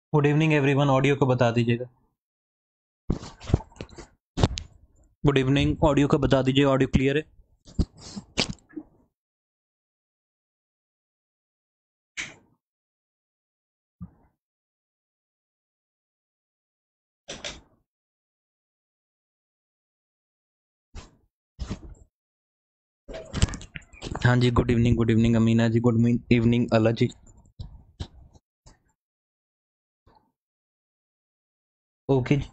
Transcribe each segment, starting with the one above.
Good evening everyone. Audio को बता दीजिएगा। गुड इवनिंग, ऑडियो को बता दीजिए। ऑडियो क्लियर है? हाँ जी, good evening Amina ji, good evening Ala ji. Okay जी।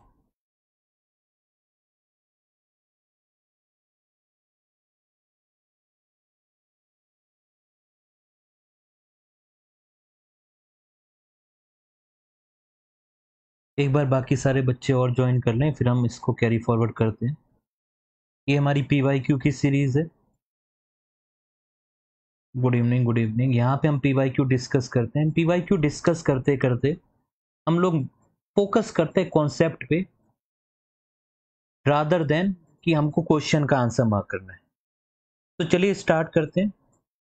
एक बार बाकी सारे बच्चे और ज्वाइन कर लें, फिर हम इसको कैरी फॉरवर्ड करते हैं। ये हमारी पीवाईक्यू की सीरीज है। Good evening, good evening. यहाँ पे हम पीवाईक्यू डिस्कस करते हैं। पीवाईक्यू डिस्कस करते करते हम लोग फोकस करते हैं कॉन्सेप्ट पे, रादर देन कि हमको क्वेश्चन का आंसर मार्क करना है। तो चलिए स्टार्ट करते हैं।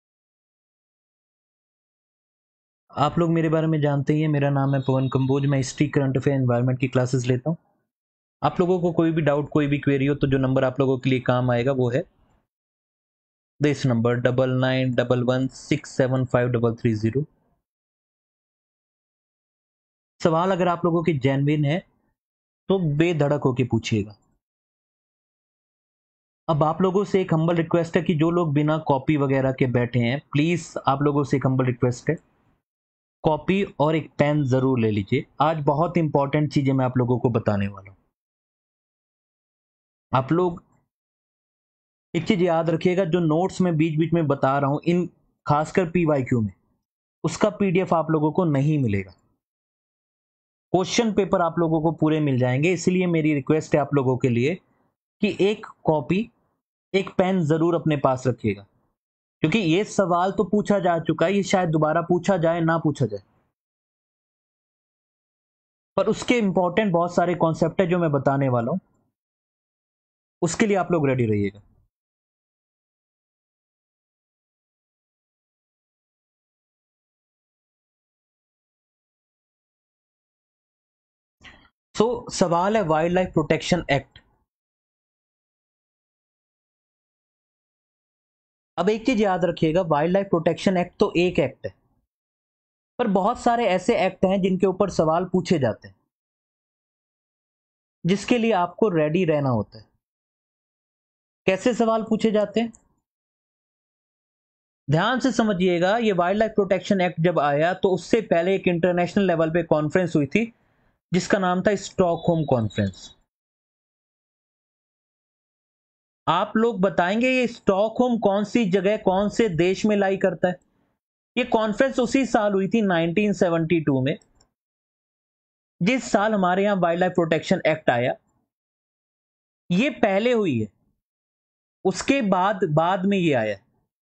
आप लोग मेरे बारे में जानते ही हैं, मेरा नाम है पवन कंबोज। मैं हिस्ट्री, करंट अफेयर, एनवायरनमेंट की क्लासेस लेता हूँ। आप लोगों को कोई भी डाउट, कोई भी क्वेरी हो तो जो नंबर आप लोगों के लिए काम आएगा वो है दिस नंबर 9911675330। सवाल अगर आप लोगों की जेन्युइन है तो बेधड़क होके पूछिएगा। अब आप लोगों से एक हम्बल रिक्वेस्ट है कि जो लोग बिना कॉपी वगैरह के बैठे हैं, प्लीज आप लोगों से एक हम्बल रिक्वेस्ट है, कॉपी और एक पेन जरूर ले लीजिए। आज बहुत इंपॉर्टेंट चीजें मैं आप लोगों को बताने वाला हूं। आप लोग एक चीज याद रखिएगा, जो नोट्स में बीच बीच में बता रहा हूं, इन खासकर पीवाईक्यू में, उसका पीडीएफ आप लोगों को नहीं मिलेगा। क्वेश्चन पेपर आप लोगों को पूरे मिल जाएंगे। इसलिए मेरी रिक्वेस्ट है आप लोगों के लिए कि एक कॉपी, एक पेन जरूर अपने पास रखिएगा, क्योंकि ये सवाल तो पूछा जा चुका है, ये शायद दोबारा पूछा जाए ना पूछा जाए, पर उसके इंपॉर्टेंट बहुत सारे कॉन्सेप्ट है जो मैं बताने वाला हूं। उसके लिए आप लोग रेडी रहिएगा। सवाल है वाइल्ड लाइफ प्रोटेक्शन एक्ट। अब एक चीज याद रखिएगा, वाइल्ड लाइफ प्रोटेक्शन एक्ट तो एक एक्ट है, पर बहुत सारे ऐसे एक्ट हैं जिनके ऊपर सवाल पूछे जाते हैं, जिसके लिए आपको रेडी रहना होता है। कैसे सवाल पूछे जाते हैं, ध्यान से समझिएगा। ये वाइल्ड लाइफ प्रोटेक्शन एक्ट जब आया तो उससे पहले एक इंटरनेशनल लेवल पे कॉन्फ्रेंस हुई थी, जिसका नाम था स्टॉकहोम कॉन्फ्रेंस। आप लोग बताएंगे ये स्टॉकहोम कौन सी जगह, कौन से देश में लाई करता है? ये कॉन्फ्रेंस उसी साल हुई थी 1972 में, जिस साल हमारे यहां वाइल्ड लाइफ प्रोटेक्शन एक्ट आया। ये पहले हुई है, उसके बाद बाद में ये आया।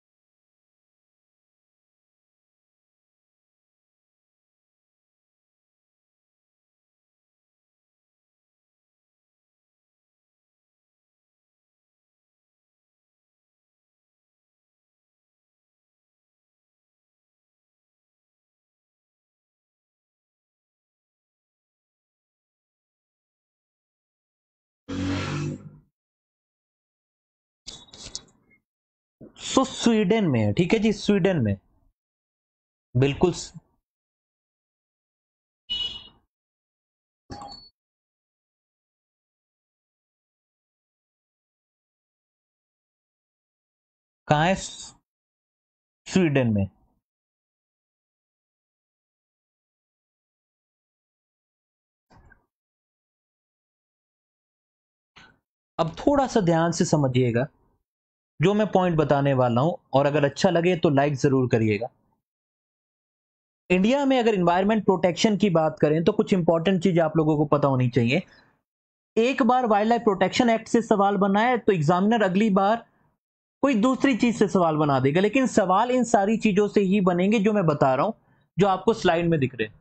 स्वीडन में है, ठीक है जी, स्वीडन में। बिल्कुल। कहां है? स्वीडन में। अब थोड़ा सा ध्यान से समझिएगा जो मैं पॉइंट बताने वाला हूं, और अगर अच्छा लगे तो लाइक जरूर करिएगा। इंडिया में अगर एनवायरमेंट प्रोटेक्शन की बात करें तो कुछ इंपॉर्टेंट चीज आप लोगों को पता होनी चाहिए। एक बार वाइल्ड लाइफ प्रोटेक्शन एक्ट से सवाल बना है तो एग्जामिनर अगली बार कोई दूसरी चीज से सवाल बना देगा, लेकिन सवाल इन सारी चीजों से ही बनेंगे जो मैं बता रहा हूं, जो आपको स्लाइड में दिख रहे हैं।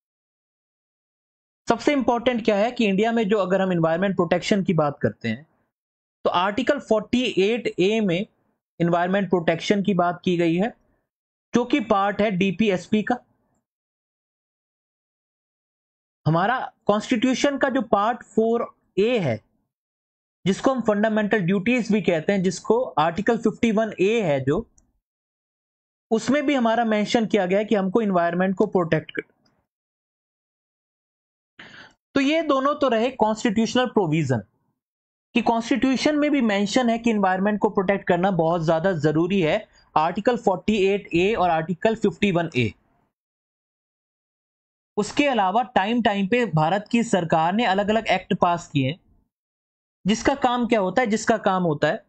सबसे इंपॉर्टेंट क्या है कि इंडिया में जो, अगर हम एनवायरमेंट प्रोटेक्शन की बात करते हैं तो आर्टिकल 48A में एनवायरमेंट प्रोटेक्शन की बात की गई है, जो कि पार्ट है डीपीएसपी का। हमारा कॉन्स्टिट्यूशन का जो पार्ट 4A है, जिसको हम फंडामेंटल ड्यूटीज भी कहते हैं, जिसको आर्टिकल 51A है जो, उसमें भी हमारा मेंशन किया गया है कि हमको इन्वायरमेंट को प्रोटेक्ट कर। तो ये दोनों तो रहे कॉन्स्टिट्यूशनल प्रोविजन कि कॉन्स्टिट्यूशन में भी मेंशन है कि इन्वायरमेंट को प्रोटेक्ट करना बहुत ज्यादा जरूरी है, आर्टिकल 48A और आर्टिकल 51A। उसके अलावा टाइम टाइम पे भारत की सरकार ने अलग अलग एक्ट पास किए, जिसका काम क्या होता है, जिसका काम होता है,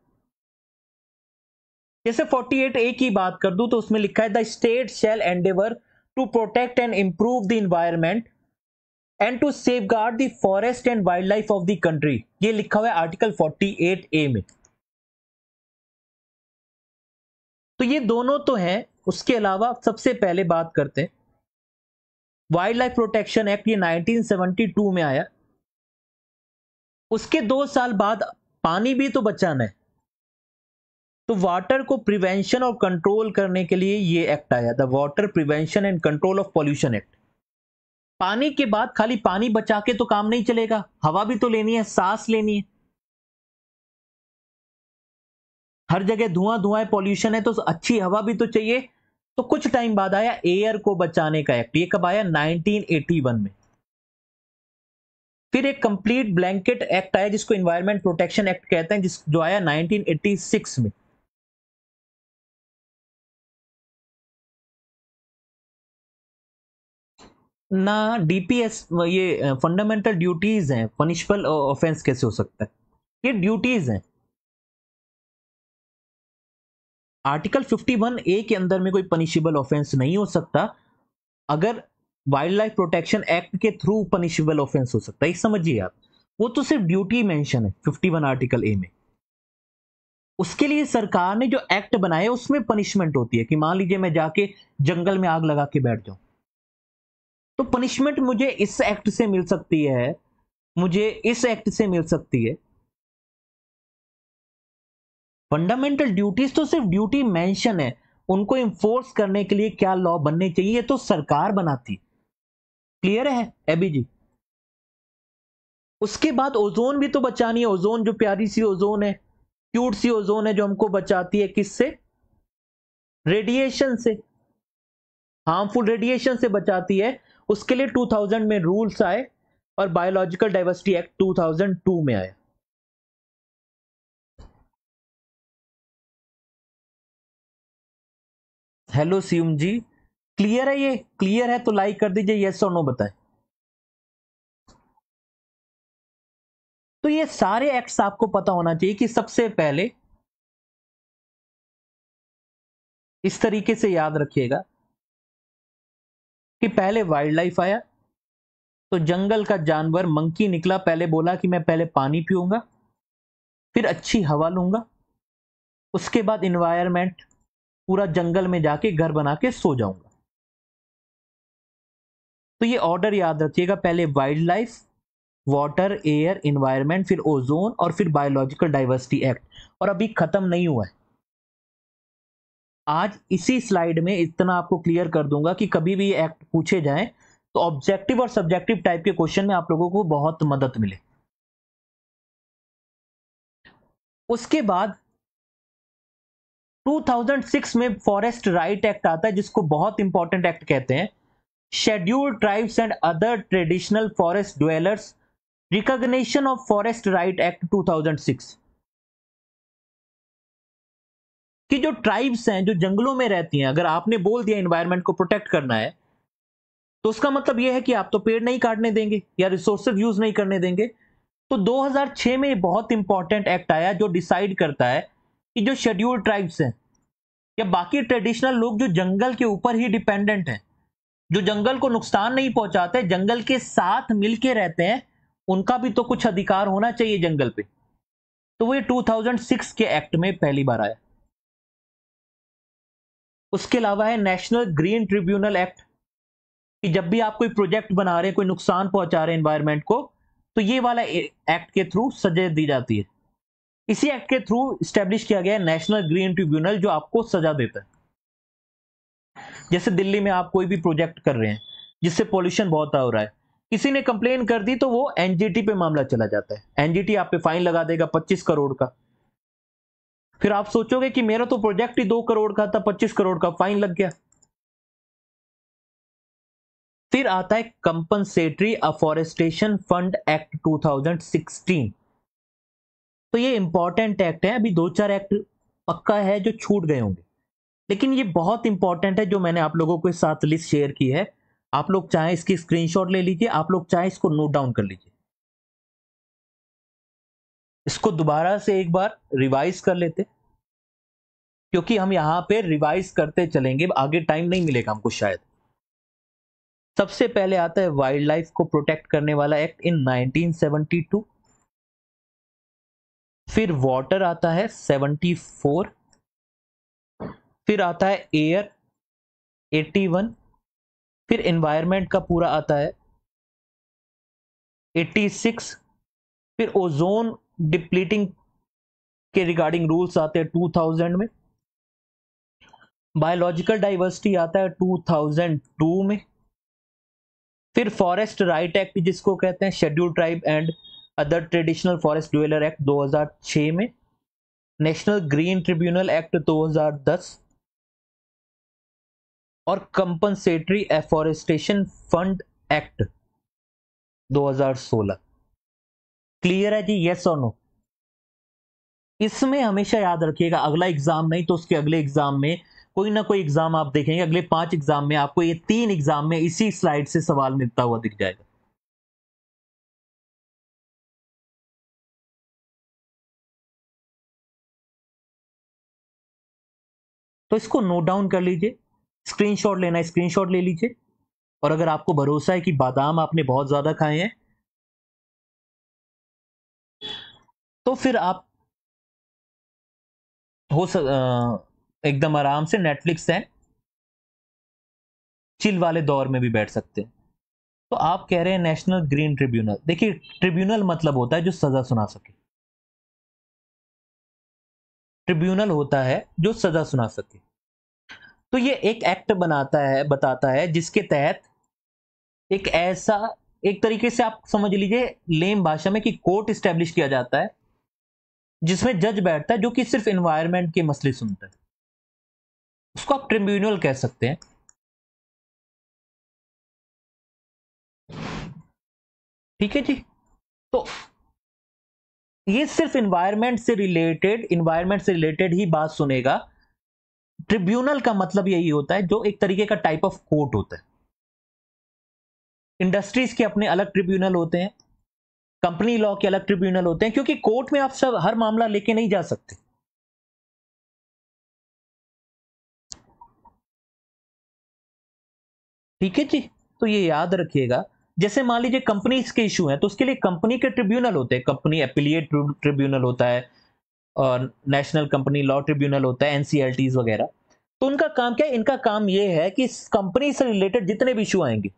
जैसे 48A की बात कर दूं तो उसमें लिखा है the state shall endeavour to protect and improve the environment and to safeguard the forest and wild life of the country. ये लिखा हुआ है आर्टिकल 48A में। तो ये दोनों तो हैं। उसके अलावा सबसे पहले बात करते हैं वाइल्ड लाइफ प्रोटेक्शन एक्ट, ये 1972 में आया। उसके 2 साल बाद पानी भी तो बचाना है, तो वाटर को प्रिवेंशन और कंट्रोल करने के लिए ये एक्ट आया, the water prevention and control of pollution act. पानी के बाद खाली पानी बचा के तो काम नहीं चलेगा, हवा भी तो लेनी है, सांस लेनी है। हर जगह धुआं धुआं पॉल्यूशन है, तो अच्छी हवा भी तो चाहिए। तो कुछ टाइम बाद आया एयर को बचाने का एक्ट। ये कब आया? 1981 में। फिर एक कंप्लीट ब्लैंकेट एक्ट आया जिसको एनवायरमेंट प्रोटेक्शन एक्ट कहते हैं, जो आया 1986 में। ना डीपीएस, ये फंडामेंटल ड्यूटीज हैं, पनिशबल ऑफेंस कैसे हो सकता है? ये ड्यूटीज हैं। आर्टिकल 51A के अंदर में कोई पनिशेबल ऑफेंस नहीं हो सकता, अगर वाइल्ड लाइफ प्रोटेक्शन एक्ट के थ्रू पनिशेबल ऑफेंस हो सकता है। समझिए आप, वो तो सिर्फ ड्यूटी मेंशन है 51 आर्टिकल ए में। उसके लिए सरकार ने जो एक्ट बनाया उसमें पनिशमेंट होती है कि मान लीजिए मैं जाके जंगल में आग लगा के बैठ जाऊं, तो पनिशमेंट मुझे इस एक्ट से मिल सकती है, मुझे इस एक्ट से मिल सकती है। फंडामेंटल ड्यूटीज तो सिर्फ ड्यूटी मेंशन है, उनको इंफोर्स करने के लिए क्या लॉ बनने चाहिए तो सरकार बनाती। क्लियर है एबी जी? उसके बाद ओजोन भी तो बचानी है। ओजोन जो प्यारी सी ओजोन है, क्यूट सी ओजोन है, जो हमको बचाती है किससे? रेडिएशन से, हार्मफुल रेडिएशन से बचाती है। उसके लिए 2000 में रूल्स आए और बायोलॉजिकल डाइवर्सिटी एक्ट 2002 में आया। हेलो सीएम जी, क्लियर है? ये क्लियर है तो लाइक कर दीजिए, यस और नो बताएं। तो ये सारे एक्ट्स आपको पता होना चाहिए कि सबसे पहले इस तरीके से याद रखिएगा कि पहले वाइल्ड लाइफ आया, तो जंगल का जानवर मंकी निकला, पहले बोला कि मैं पहले पानी पीऊंगा, फिर अच्छी हवा लूंगा, उसके बाद इन्वायरमेंट, पूरा जंगल में जाके घर बना के सो जाऊंगा। तो ये ऑर्डर याद रखिएगा, पहले wild life, water, air, environment, फिर ओजोन और फिर बायोलॉजिकल डाइवर्सिटी एक्ट। और अभी खत्म नहीं हुआ है। आज इसी स्लाइड में इतना आपको क्लियर कर दूंगा कि कभी भी ये एक्ट पूछे जाएं तो ऑब्जेक्टिव और सब्जेक्टिव टाइप के क्वेश्चन में आप लोगों को बहुत मदद मिले। उसके बाद 2006 में फॉरेस्ट राइट एक्ट आता है, जिसको बहुत इंपॉर्टेंट एक्ट कहते हैं। Scheduled tribes and other traditional forest dwellers recognition of forest right act 2006। कि जो ट्राइब्स हैं, जो जंगलों में रहती हैं, अगर आपने बोल दिया एनवायरनमेंट को प्रोटेक्ट करना है, तो उसका मतलब यह है कि आप तो पेड़ नहीं काटने देंगे या रिसोर्सेज यूज नहीं करने देंगे। तो 2006 में बहुत इंपॉर्टेंट एक्ट आया जो डिसाइड करता है कि जो शेड्यूल्ड ट्राइब्स हैं या बाकी ट्रेडिशनल लोग जो जंगल के ऊपर ही डिपेंडेंट हैं, जो जंगल को नुकसान नहीं पहुंचाते, जंगल के साथ मिलके रहते हैं, उनका भी तो कुछ अधिकार होना चाहिए जंगल पे। तो वो 2006 के एक्ट में पहली बार आया। उसके अलावा है नेशनल ग्रीन ट्रिब्यूनल एक्ट, कि जब भी आप कोई प्रोजेक्ट बना रहे हैं, कोई नुकसान पहुंचा रहे हैं एनवायरनमेंट को, तो ये वाला एक्ट के थ्रू सजा दी जाती है। इसी एक्ट के थ्रू स्टैब्लिश किया गया है नेशनल ग्रीन ट्रिब्यूनल, जो आपको सजा देता है। जैसे दिल्ली में आप कोई भी प्रोजेक्ट कर रहे हैं जिससे पॉल्यूशन बहुत हो रहा है, किसी ने कंप्लेन कर दी तो वो एनजीटी पे मामला चला जाता है, एनजीटी आप पे फाइन लगा देगा 25 करोड़ का। फिर आप सोचोगे कि मेरा तो प्रोजेक्ट ही 2 करोड़ का था, 25 करोड़ का फाइन लग गया। फिर आता है कंपनसेटरी अफॉरेस्टेशन फंड एक्ट 2016। तो ये इंपॉर्टेंट एक्ट है, अभी 2-4 एक्ट पक्का है जो छूट गए होंगे, लेकिन ये बहुत इंपॉर्टेंट है जो मैंने आप लोगों के साथ लिस्ट शेयर की है। आप लोग चाहें इसकी स्क्रीनशॉट ले लीजिए, आप लोग चाहें इसको नोट डाउन कर लीजिए, इसको दोबारा से एक बार रिवाइज कर लेते, क्योंकि हम यहां पे रिवाइज करते चलेंगे, आगे टाइम नहीं मिलेगा हमको शायद। सबसे पहले आता है वाइल्ड लाइफ को प्रोटेक्ट करने वाला एक्ट इन 1972। फिर वाटर आता है 74। फिर आता है एयर 81। फिर एनवायरनमेंट का पूरा आता है 86। फिर ओजोन डिप्लीटिंग के रिगार्डिंग रूल्स आते हैं 2000 में। बायोलॉजिकल डाइवर्सिटी आता है 2002 में। फिर फॉरेस्ट राइट एक्ट जिसको कहते हैं schedule tribe and other traditional forest dweller act 2006 में। नेशनल ग्रीन ट्रिब्यूनल एक्ट 2010 और compensatory afforestation fund act 2016। Clear है जी, यस और नो? इसमें हमेशा याद रखिएगा, अगला एग्जाम नहीं तो उसके अगले एग्जाम में कोई ना कोई एग्जाम आप देखेंगे, अगले 5 एग्जाम में आपको ये 3 एग्जाम में इसी स्लाइड से सवाल मिलता हुआ दिख जाएगा। तो इसको नोट डाउन कर लीजिए, स्क्रीनशॉट लेना है स्क्रीनशॉट ले लीजिए, और अगर आपको भरोसा है कि बादाम आपने बहुत ज्यादा खाए हैं तो फिर आप एकदम आराम से नेटफ्लिक्स एंड चिल वाले दौर में भी बैठ सकते हैं। तो आप कह रहे हैं नेशनल ग्रीन ट्रिब्यूनल, देखिए ट्रिब्यूनल मतलब होता है जो सजा सुना सके, ट्रिब्यूनल होता है जो सजा सुना सके। तो ये एक एक्ट बनाता है, बताता है, जिसके तहत एक ऐसा, एक तरीके से आप समझ लीजिए लेम भाषा में, कि कोर्ट स्टैब्लिश किया जाता है जिसमें जज बैठता है जो कि सिर्फ एनवायरनमेंट के मसले सुनता है, उसको आप ट्रिब्यूनल कह सकते हैं। ठीक है जी। तो ये सिर्फ एनवायरनमेंट से रिलेटेड ही बात सुनेगा। ट्रिब्यूनल का मतलब यही होता है जो एक तरीके का टाइप ऑफ कोर्ट होता है। इंडस्ट्रीज के अपने अलग ट्रिब्यूनल होते हैं, कंपनी लॉ के अलग ट्रिब्यूनल होते हैं, क्योंकि कोर्ट में आप सब हर मामला लेके नहीं जा सकते। ठीक है जी। तो ये याद रखिएगा, जैसे मान लीजिए कंपनीज के इशू हैं तो उसके लिए कंपनी के ट्रिब्यूनल होते हैं, कंपनी एफिलिएट ट्रिब्यूनल होता है और नेशनल कंपनी लॉ ट्रिब्यूनल होता है, एनसीएलटीज वगैरह। तो उनका काम क्या है? इनका काम यह है कि कंपनी से रिलेटेड जितने भी इशू आएंगे,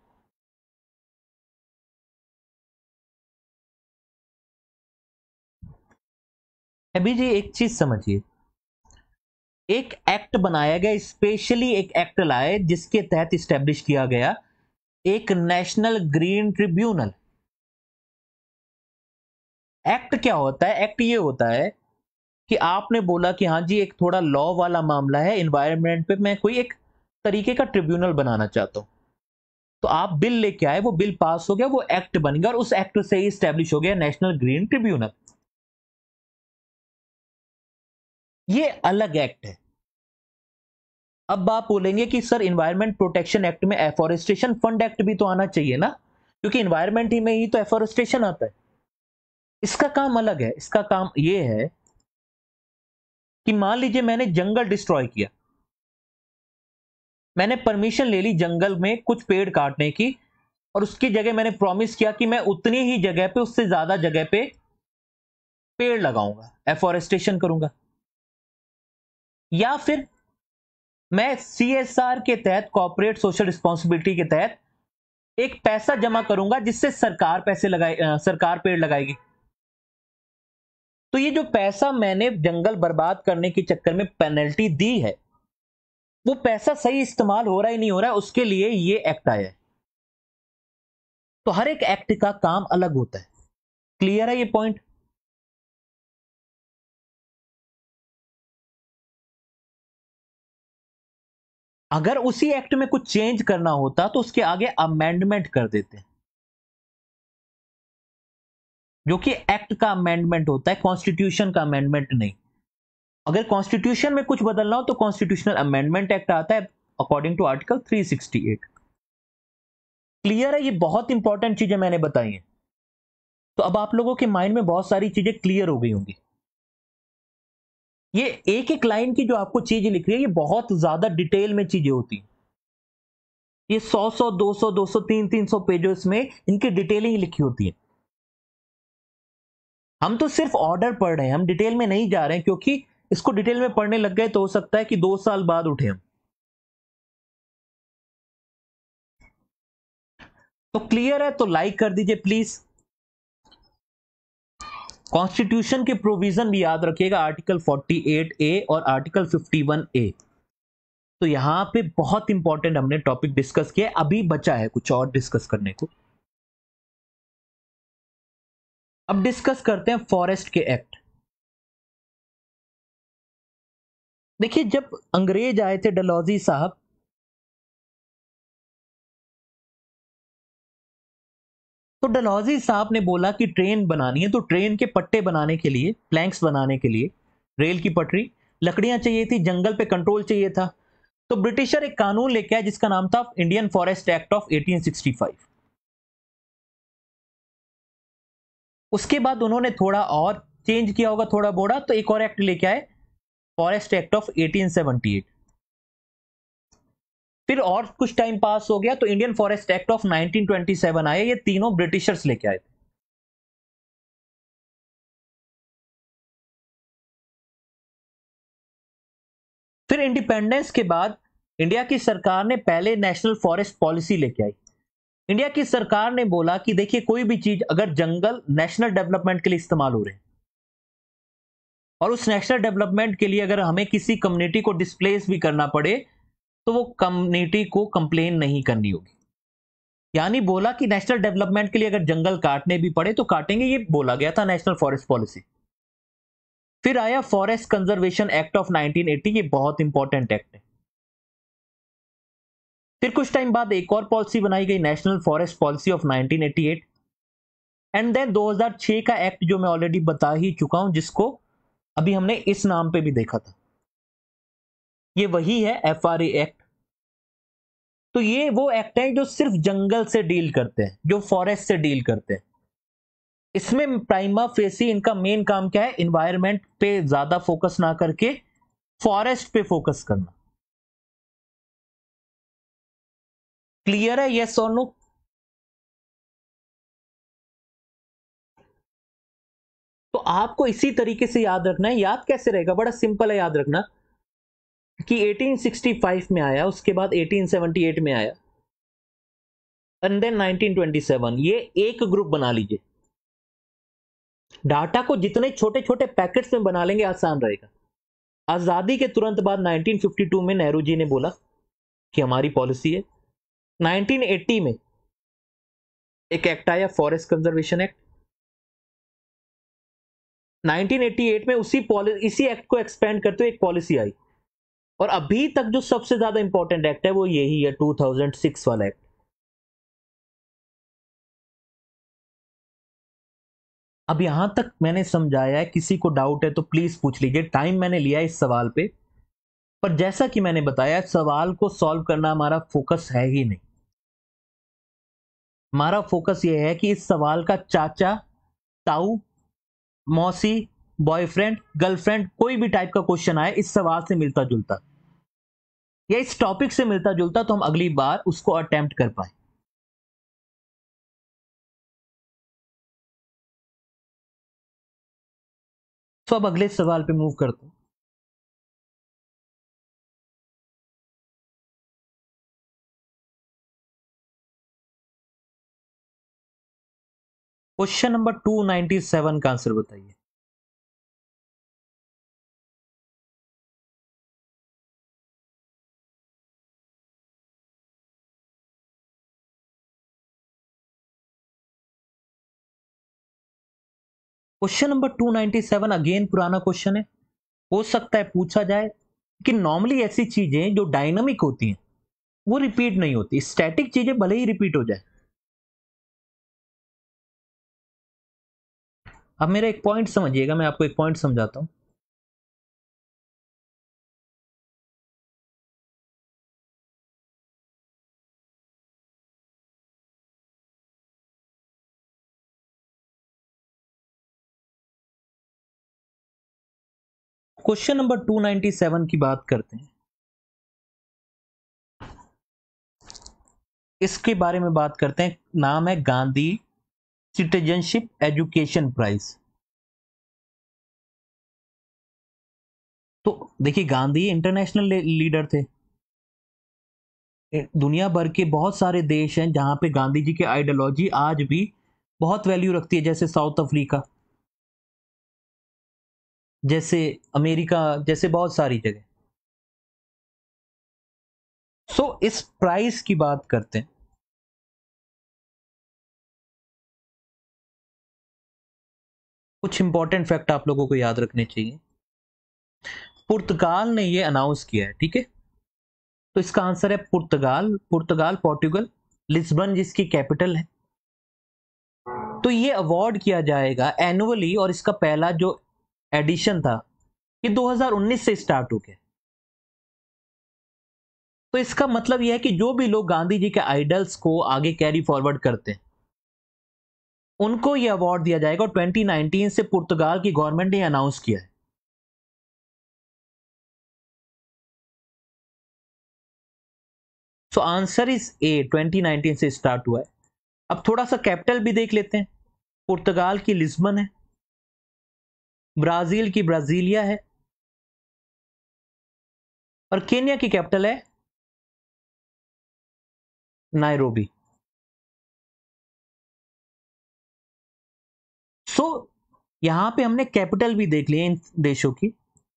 अभी जी एक चीज समझिए, एक एक्ट बनाया गया, स्पेशली एक एक्ट लाए जिसके तहत स्टैब्लिश किया गया एक नेशनल ग्रीन ट्रिब्यूनल। एक्ट क्या होता है? एक्ट ये होता है कि आपने बोला कि हाँ जी एक थोड़ा लॉ वाला मामला है, एनवायरनमेंट पे मैं कोई एक तरीके का ट्रिब्यूनल बनाना चाहता हूं, तो आप बिल लेके आए, वो बिल पास हो गया, वो एक्ट बन गया और उस एक्ट से ही स्टैब्लिश हो गया नेशनल ग्रीन ट्रिब्यूनल। ये अलग एक्ट है। अब आप बोलेंगे कि सर एनवायरमेंट प्रोटेक्शन एक्ट में एफॉरेस्टेशन फंड एक्ट भी तो आना चाहिए ना, क्योंकि एनवायरमेंट ही में ही तो एफॉरेस्टेशन आता है। इसका काम अलग है। इसका काम ये है कि मान लीजिए मैंने जंगल डिस्ट्रॉय किया, मैंने परमिशन ले ली जंगल में कुछ पेड़ काटने की, और उसकी जगह मैंने प्रॉमिस किया कि मैं उतनी ही जगह पे, उससे ज्यादा जगह पे पेड़ लगाऊंगा, एफॉरेस्टेशन करूंगा। या फिर मैं सीएसआर के तहत, कॉर्पोरेट सोशल रिस्पॉन्सिबिलिटी के तहत एक पैसा जमा करूंगा जिससे सरकार पैसे लगाए, सरकार पेड़ लगाएगी। तो ये जो पैसा मैंने जंगल बर्बाद करने के चक्कर में पेनल्टी दी है, वो पैसा सही इस्तेमाल हो रहा है नहीं हो रहा है, उसके लिए ये एक्ट आया है। तो हर एक एक्ट का काम अलग होता है। क्लियर है ये पॉइंट? अगर उसी एक्ट में कुछ चेंज करना होता तो उसके आगे अमेंडमेंट कर देते, जो कि एक्ट का अमेंडमेंट होता है, कॉन्स्टिट्यूशन का अमेंडमेंट नहीं। अगर कॉन्स्टिट्यूशन में कुछ बदलना हो तो कॉन्स्टिट्यूशनल अमेंडमेंट एक्ट आता है अकॉर्डिंग टू आर्टिकल 368। क्लियर है? ये बहुत इंपॉर्टेंट चीजें मैंने बताई हैं। तो अब आप लोगों के माइंड में बहुत सारी चीजें क्लियर हो गई होंगी। ये एक एक लाइन की जो आपको चीज लिख रही है, ये बहुत ज्यादा डिटेल में चीजें होती हैं। ये 100 200 300 पेजेस में इनकी डिटेलिंग लिखी होती है। हम तो सिर्फ ऑर्डर पढ़ रहे हैं, हम डिटेल में नहीं जा रहे हैं, क्योंकि इसको डिटेल में पढ़ने लग गए तो हो सकता है कि 2 साल बाद उठे हम। तो क्लियर है? तो लाइक कर दीजिए प्लीज। कॉन्स्टिट्यूशन के प्रोविजन भी याद रखिएगा, आर्टिकल 48A और आर्टिकल 51A। तो यहां पे बहुत इंपॉर्टेंट हमने टॉपिक डिस्कस किया, अभी बचा है कुछ और डिस्कस करने को। अब डिस्कस करते हैं फॉरेस्ट के एक्ट। देखिए, जब अंग्रेज आए थे डलहौजी साहब, तो डलहौजी साहब ने बोला कि ट्रेन बनानी है, तो ट्रेन के पट्टे बनाने के लिए, प्लैंक्स बनाने के लिए, रेल की पटरी, लकड़ियां चाहिए थी, जंगल पे कंट्रोल चाहिए था। तो ब्रिटिशर एक कानून लेके आए जिसका नाम था इंडियन फॉरेस्ट एक्ट ऑफ 1865। उसके बाद उन्होंने थोड़ा और चेंज किया होगा, थोड़ा बोड़ा, तो एक और एक्ट लेके आए, फॉरेस्ट एक्ट ऑफ 1878। फिर और कुछ टाइम पास हो गया तो इंडियन फॉरेस्ट एक्ट ऑफ 1927 आया। ये तीनों ब्रिटिशर्स लेके आए थे। फिर इंडिपेंडेंस के बाद इंडिया की सरकार ने पहले नेशनल फॉरेस्ट पॉलिसी लेके आई। इंडिया की सरकार ने बोला कि देखिए, कोई भी चीज अगर जंगल नेशनल डेवलपमेंट के लिए इस्तेमाल हो रहे हैं, और उस नेशनल डेवलपमेंट के लिए अगर हमें किसी कम्युनिटी को डिस्प्लेस भी करना पड़े, तो वो कम्युनिटी को कंप्लेन नहीं करनी होगी। यानी बोला कि नेशनल डेवलपमेंट के लिए अगर जंगल काटने भी पड़े तो काटेंगे, ये बोला गया था नेशनल फॉरेस्ट पॉलिसी। फिर आया फॉरेस्ट कंजर्वेशन एक्ट ऑफ 1980। ये बहुत इंपॉर्टेंट एक्ट है। फिर कुछ टाइम बाद एक और पॉलिसी बनाई गई, national forest policy of 1988। And then 2006 का एक्ट, जो मैं ऑलरेडी बता ही चुका हूं, जिसको अभी हमने इस नाम पे भी देखा था, ये वही है, FRA एक्ट। तो ये वो एक्ट है जो सिर्फ जंगल से डील करते हैं, जो फॉरेस्ट से डील करते हैं। इसमें प्राइमा फेसी इनका मेन काम क्या है? इन्वायरमेंट पे ज्यादा फोकस ना करके फॉरेस्ट पे फोकस करना। क्लियर है? यस और नो? तो आपको इसी तरीके से याद रखना है। याद कैसे रहेगा? बड़ा सिंपल है याद रखना, कि 1865 में आया, उसके बाद 1878 में आया, एंड देन 1927। ये एक ग्रुप बना लीजिए। डाटा को जितने छोटे छोटे पैकेट्स में बना लेंगे, आसान रहेगा। आजादी के तुरंत बाद 1952 में नेहरू जी ने बोला कि हमारी पॉलिसी है। 1980 में एक एक्ट आया, फॉरेस्ट कंजर्वेशन एक्ट। 1988 में इसी एक्ट को एक्सपेंड करते हुए एक पॉलिसी आई। और अभी तक जो सबसे ज्यादा इंपॉर्टेंट एक्ट है वो यही है, 2006 वाला एक्ट। अब यहां तक मैंने समझाया है, किसी को डाउट है तो प्लीज पूछ लीजिए। टाइम मैंने लिया इस सवाल पे, पर जैसा कि मैंने बताया, सवाल को सॉल्व करना हमारा फोकस है ही नहीं। हमारा फोकस यह है कि इस सवाल का चाचा, ताऊ, मौसी, बॉयफ्रेंड, गर्लफ्रेंड, कोई भी टाइप का क्वेश्चन आए इस सवाल से मिलता जुलता, या इस टॉपिक से मिलता जुलता, तो हम अगली बार उसको अटेम्प्ट कर पाए। तो अब अगले सवाल पे मूव करते हैं। क्वेश्चन नंबर 297 का आंसर बताइए। क्वेश्चन नंबर 297 अगेन पुराना क्वेश्चन है, हो सकता है पूछा जाए कि नॉर्मली ऐसी चीजें जो डायनामिक होती हैं वो रिपीट नहीं होती, स्टैटिक चीजें भले ही रिपीट हो जाए। अब मेरा एक पॉइंट समझिएगा, मैं आपको एक पॉइंट समझाता हूं। क्वेश्चन नंबर 297 की बात करते हैं। इसके बारे में बात करते हैं, नाम है गांधी सिटीजनशिप एजुकेशन प्राइज। तो देखिए, गांधी इंटरनेशनल लीडर थे। दुनिया भर के बहुत सारे देश हैं जहां पे गांधी जी की आइडियोलॉजी आज भी बहुत वैल्यू रखती है, जैसे साउथ अफ्रीका, जैसे अमेरिका, जैसे बहुत सारी जगह। सो इस प्राइस की बात करते हैं। कुछ इंपॉर्टेंट फैक्ट आप लोगों को याद रखने चाहिए। पुर्तगाल ने ये अनाउंस किया है, ठीक है। तो इसका आंसर है पुर्तगाल, पुर्तगाल, पोर्टुगल, लिस्बन जिसकी कैपिटल है। तो ये अवार्ड किया जाएगा एनुअली, और इसका पहला जो एडिशन था ये 2019 से स्टार्ट हो गया। तो इसका मतलब यह है कि जो भी लोग गांधी जी के आइडल्स को आगे कैरी फॉरवर्ड करते हैं उनको यह अवार्ड दिया जाएगा, और 2019 से पुर्तगाल की गवर्नमेंट ने अनाउंस किया है। सो आंसर इज ए, 2019 से स्टार्ट हुआ है। अब थोड़ा सा कैपिटल भी देख लेते हैं। पुर्तगाल की लिस्बन है, ब्राजील की ब्राजीलिया है, और केन्या की कैपिटल है नायरोबी। सो यहां पे हमने कैपिटल भी देख लिए इन देशों की।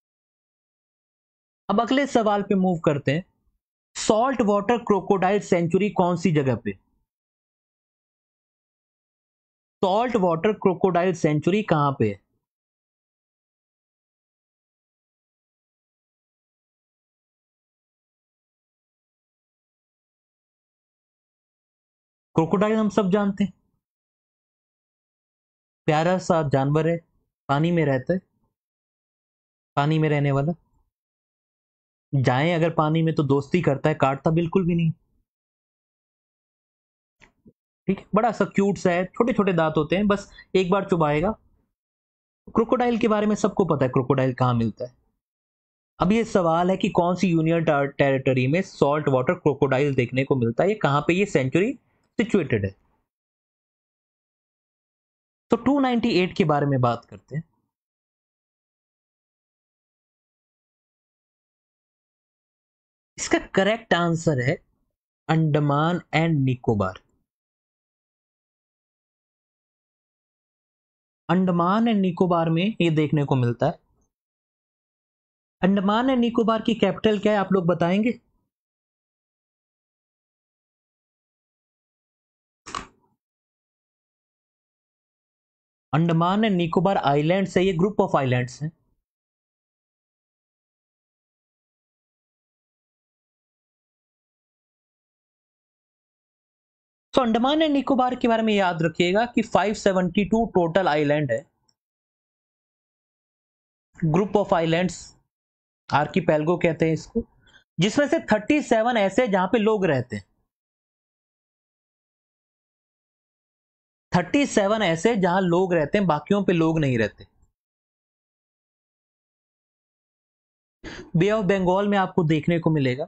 अब अगले सवाल पे मूव करते हैं। सॉल्ट वाटर क्रोकोडाइल सेंचुरी कौन सी जगह पे? सॉल्ट वाटर क्रोकोडाइल सेंचुरी कहां पे है? क्रोकोडाइल हम सब जानते हैं, प्यारा सा जानवर है, पानी में रहता है, पानी में रहने वाला। जाए अगर पानी में तो दोस्ती करता है, काटता बिल्कुल भी नहीं। ठीक है, बड़ा सा क्यूट सा है, छोटे छोटे दांत होते हैं, बस एक बार चुबाएगा। क्रोकोडाइल के बारे में सबको पता है, क्रोकोडाइल कहाँ मिलता है। अब ये सवाल है कि कौन सी यूनियन टेरिटरी में सॉल्ट वाटर क्रोकोडाइल देखने को मिलता है, ये कहां पे ये सेंचुरी सिचुएटेड है। तो 298 के बारे में बात करते हैं। इसका करेक्ट आंसर है अंडमान एंड निकोबार। अंडमान एंड निकोबार में ये देखने को मिलता है। अंडमान एंड निकोबार की कैपिटल क्या है, आप लोग बताएंगे? अंडमान एंड निकोबार आइलैंड्स है, ये ग्रुप ऑफ आइलैंड्स हैं। तो अंडमान एंड निकोबार के बारे में याद रखिएगा कि 572 टोटल आइलैंड है, ग्रुप ऑफ आइलैंड्स, आर्कीपेलगो कहते हैं इसको, जिसमें से 37 ऐसे जहां पे लोग रहते हैं। 37 ऐसे जहां लोग रहते हैं, बाकियों पे लोग नहीं रहते। बे ऑफ बंगाल में आपको देखने को मिलेगा।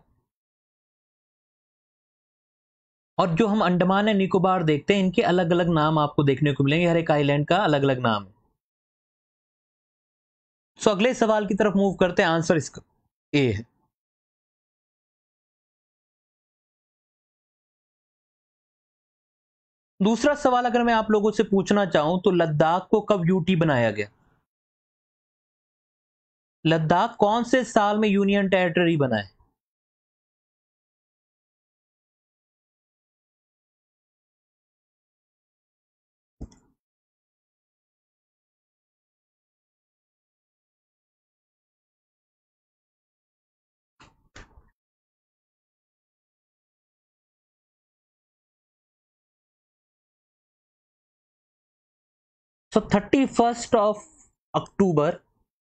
और जो हम अंडमान एंड निकोबार देखते हैं, इनके अलग अलग नाम आपको देखने को मिलेंगे, हर एक आइलैंड का अलग अलग नाम है। सो अगले सवाल की तरफ मूव करते हैं, आंसर इसका ए है। दूसरा सवाल अगर मैं आप लोगों से पूछना चाहूं तो लद्दाख को कब यूटी बनाया गया? लद्दाख कौन से साल में यूनियन टेरिटरी बना है? सो 31 अक्टूबर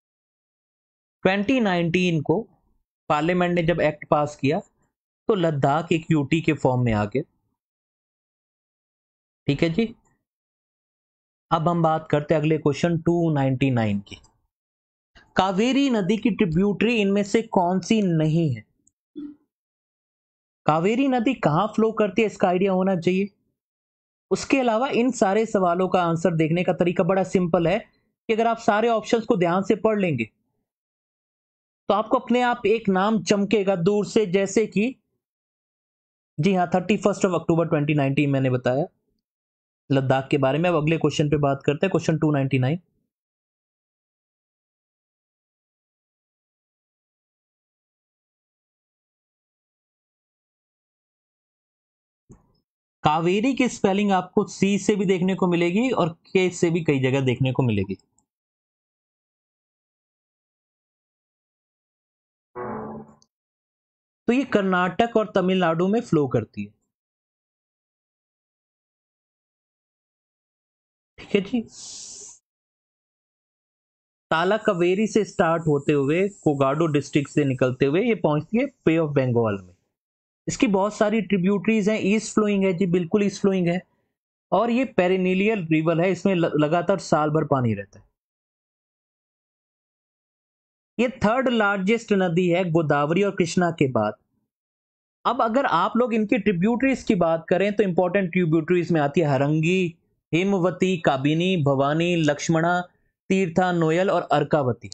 2019 को पार्लियामेंट ने जब एक्ट पास किया तो लद्दाख एक यूटी के फॉर्म में आ गया। ठीक है जी। अब हम बात करते हैं अगले क्वेश्चन 299 की। कावेरी नदी की ट्रिब्यूटरी इनमें से कौन सी नहीं है? कावेरी नदी कहां फ्लो करती है इसका आइडिया होना चाहिए। उसके अलावा इन सारे सवालों का आंसर देखने का तरीका बड़ा सिंपल है कि अगर आप सारे ऑप्शंस को ध्यान से पढ़ लेंगे तो आपको अपने आप एक नाम चमकेगा दूर से, जैसे कि जी हाँ 31 अक्टूबर 2019 मैंने बताया लद्दाख के बारे में। अब अगले क्वेश्चन पे बात करते हैं, क्वेश्चन 299। कावेरी की स्पेलिंग आपको सी से भी देखने को मिलेगी और के से भी कई जगह देखने को मिलेगी। तो ये कर्नाटक और तमिलनाडु में फ्लो करती है। ठीक है जी। ताला कावेरी से स्टार्ट होते हुए कोगाडो डिस्ट्रिक्ट से निकलते हुए ये पहुंचती है पे ऑफ बंगाल में। इसकी बहुत सारी ट्रिब्यूटरीज हैं, ईस्ट फ्लोइंग है जी, बिल्कुल ईस्ट फ्लोइंग है। और ये पेरिनिलियल रिवर है, इसमें लगातार साल भर पानी रहता है। ये थर्ड लार्जेस्ट नदी है गोदावरी और कृष्णा के बाद। अब अगर आप लोग इनकी ट्रिब्यूटरीज की बात करें तो इंपॉर्टेंट ट्रिब्यूटरीज में आती है हरंगी, हेमवती, काबिनी, भवानी, लक्ष्मणा, तीर्था, नोयल और अर्कावती।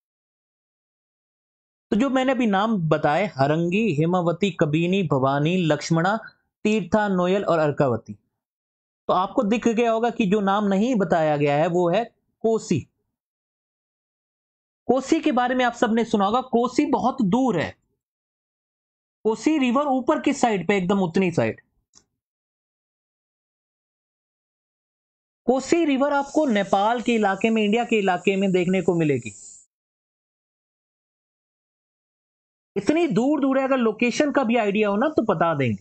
तो जो मैंने अभी नाम बताए हरंगी, हेमावती, कबीनी, भवानी, लक्ष्मणा, तीर्था, नोयल और अर्कावती, तो आपको दिख गया होगा कि जो नाम नहीं बताया गया है वो है कोसी। कोसी के बारे में आप सबने सुना होगा, कोसी बहुत दूर है। कोसी रिवर ऊपर किस साइड पे, एकदम उतनी साइड। कोसी रिवर आपको नेपाल के इलाके में, इंडिया के इलाके में देखने को मिलेगी। इतनी दूर दूर है, अगर लोकेशन का भी आइडिया हो ना तो बता देंगे।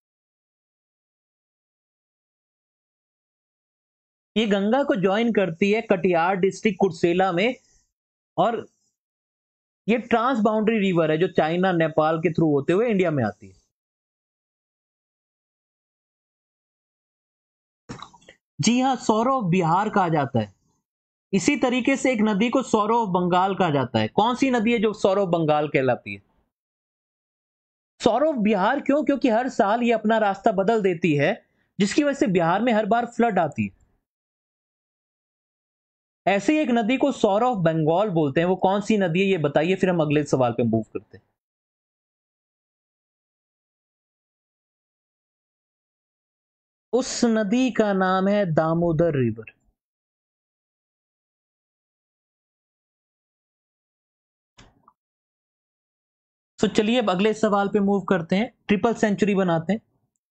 ये गंगा को ज्वाइन करती है कटिहार डिस्ट्रिक्ट कुर्सेला में, और ये ट्रांस बाउंड्री रिवर है जो चाइना नेपाल के थ्रू होते हुए इंडिया में आती है। जी हाँ, सौरव बिहार कहा जाता है। इसी तरीके से एक नदी को सौरव बंगाल कहा जाता है। कौन सी नदी है जो सौरव बंगाल कहलाती है? सौरव बिहार क्यों? क्योंकि हर साल ये अपना रास्ता बदल देती है, जिसकी वजह से बिहार में हर बार फ्लड आती है। ऐसे ही एक नदी को सौरव बंगाल बोलते हैं, वो कौन सी नदी है ये बताइए, फिर हम अगले सवाल पे मूव करते हैं। उस नदी का नाम है दामोदर रिवर। तो चलिए अब अगले सवाल पे मूव करते हैं, ट्रिपल सेंचुरी बनाते हैं।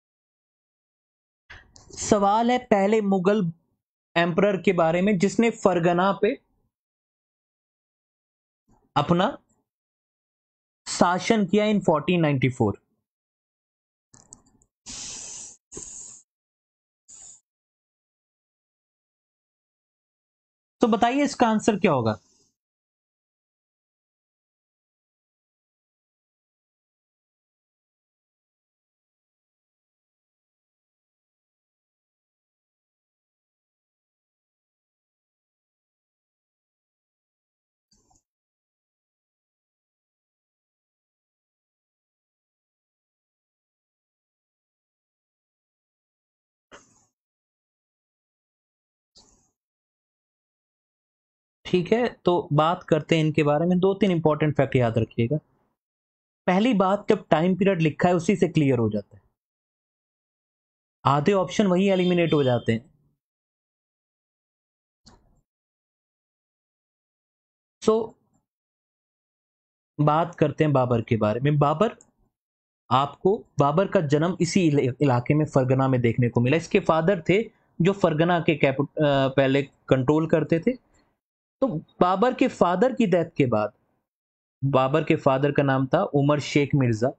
सवाल है पहले मुगल एम्परर के बारे में जिसने फरगना पे अपना शासन किया इन 1494। तो बताइए इसका आंसर क्या होगा। ठीक है, तो बात करते हैं इनके बारे में। दो तीन इंपॉर्टेंट फैक्ट याद रखिएगा। पहली बात, जब टाइम पीरियड लिखा है उसी से क्लियर हो जाता है, आधे ऑप्शन वही एलिमिनेट हो जाते हैं। सो बात करते हैं बाबर के बारे में। बाबर का जन्म इसी इलाके में फरगना में देखने को मिला। इसके फादर थे जो फरगना के पहले कंट्रोल करते थे। तो बाबर के फादर की डेथ के बाद, बाबर के फादर का नाम था उमर शेख मिर्जा।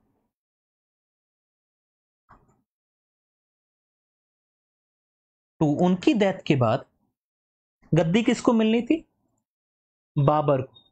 तो उनकी डेथ के बाद गद्दी किसको मिलनी थी? बाबर को।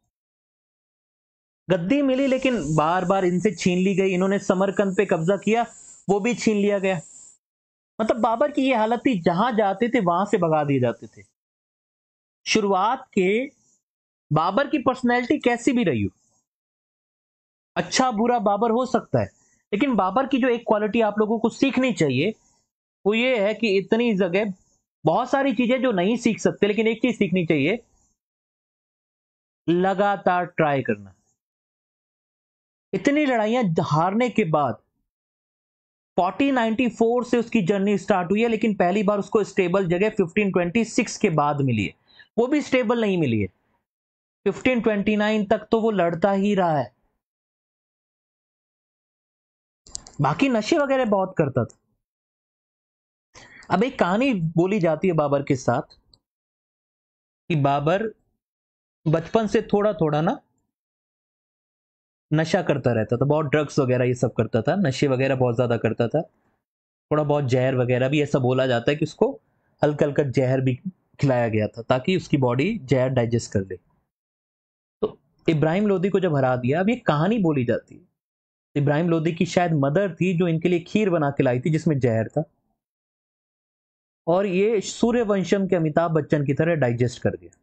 गद्दी मिली लेकिन बार बार इनसे छीन ली गई। इन्होंने समरकंद पे कब्जा किया, वो भी छीन लिया गया। मतलब बाबर की ये हालत थी, जहां जाते थे वहां से भगा दिए जाते थे। शुरुआत के बाबर की पर्सनैलिटी कैसी भी रही हो, अच्छा बुरा बाबर हो सकता है, लेकिन बाबर की जो एक क्वालिटी आप लोगों को सीखनी चाहिए वो ये है कि इतनी जगह बहुत सारी चीजें जो नहीं सीख सकते, लेकिन एक चीज सीखनी चाहिए, लगातार ट्राई करना। इतनी लड़ाइयां हारने के बाद 1494 से उसकी जर्नी स्टार्ट हुई है, लेकिन पहली बार उसको स्टेबल जगह 1526 के बाद मिली है। वो भी स्टेबल नहीं मिली है, 1529 तक तो वो लड़ता ही रहा है। बाकी नशे वगैरह बहुत करता था। अब एक कहानी बोली जाती है बाबर के साथ कि बाबर बचपन से थोड़ा थोड़ा ना नशा करता रहता था, बहुत ड्रग्स वगैरह ये सब करता था, नशे वगैरह बहुत ज्यादा करता था। थोड़ा बहुत जहर वगैरह भी, ऐसा बोला जाता है कि उसको हल्का हल्का जहर भी खिलाया गया था ताकि उसकी बॉडी जहर डाइजेस्ट कर ले। तो इब्राहिम लोदी को जब हरा दिया, अब ये कहानी बोली जाती है, इब्राहिम लोदी की शायद मदर थी जो इनके लिए खीर बना के लाई थी जिसमें जहर था, और ये सूर्यवंशम के अमिताभ बच्चन की तरह डाइजेस्ट कर दिया।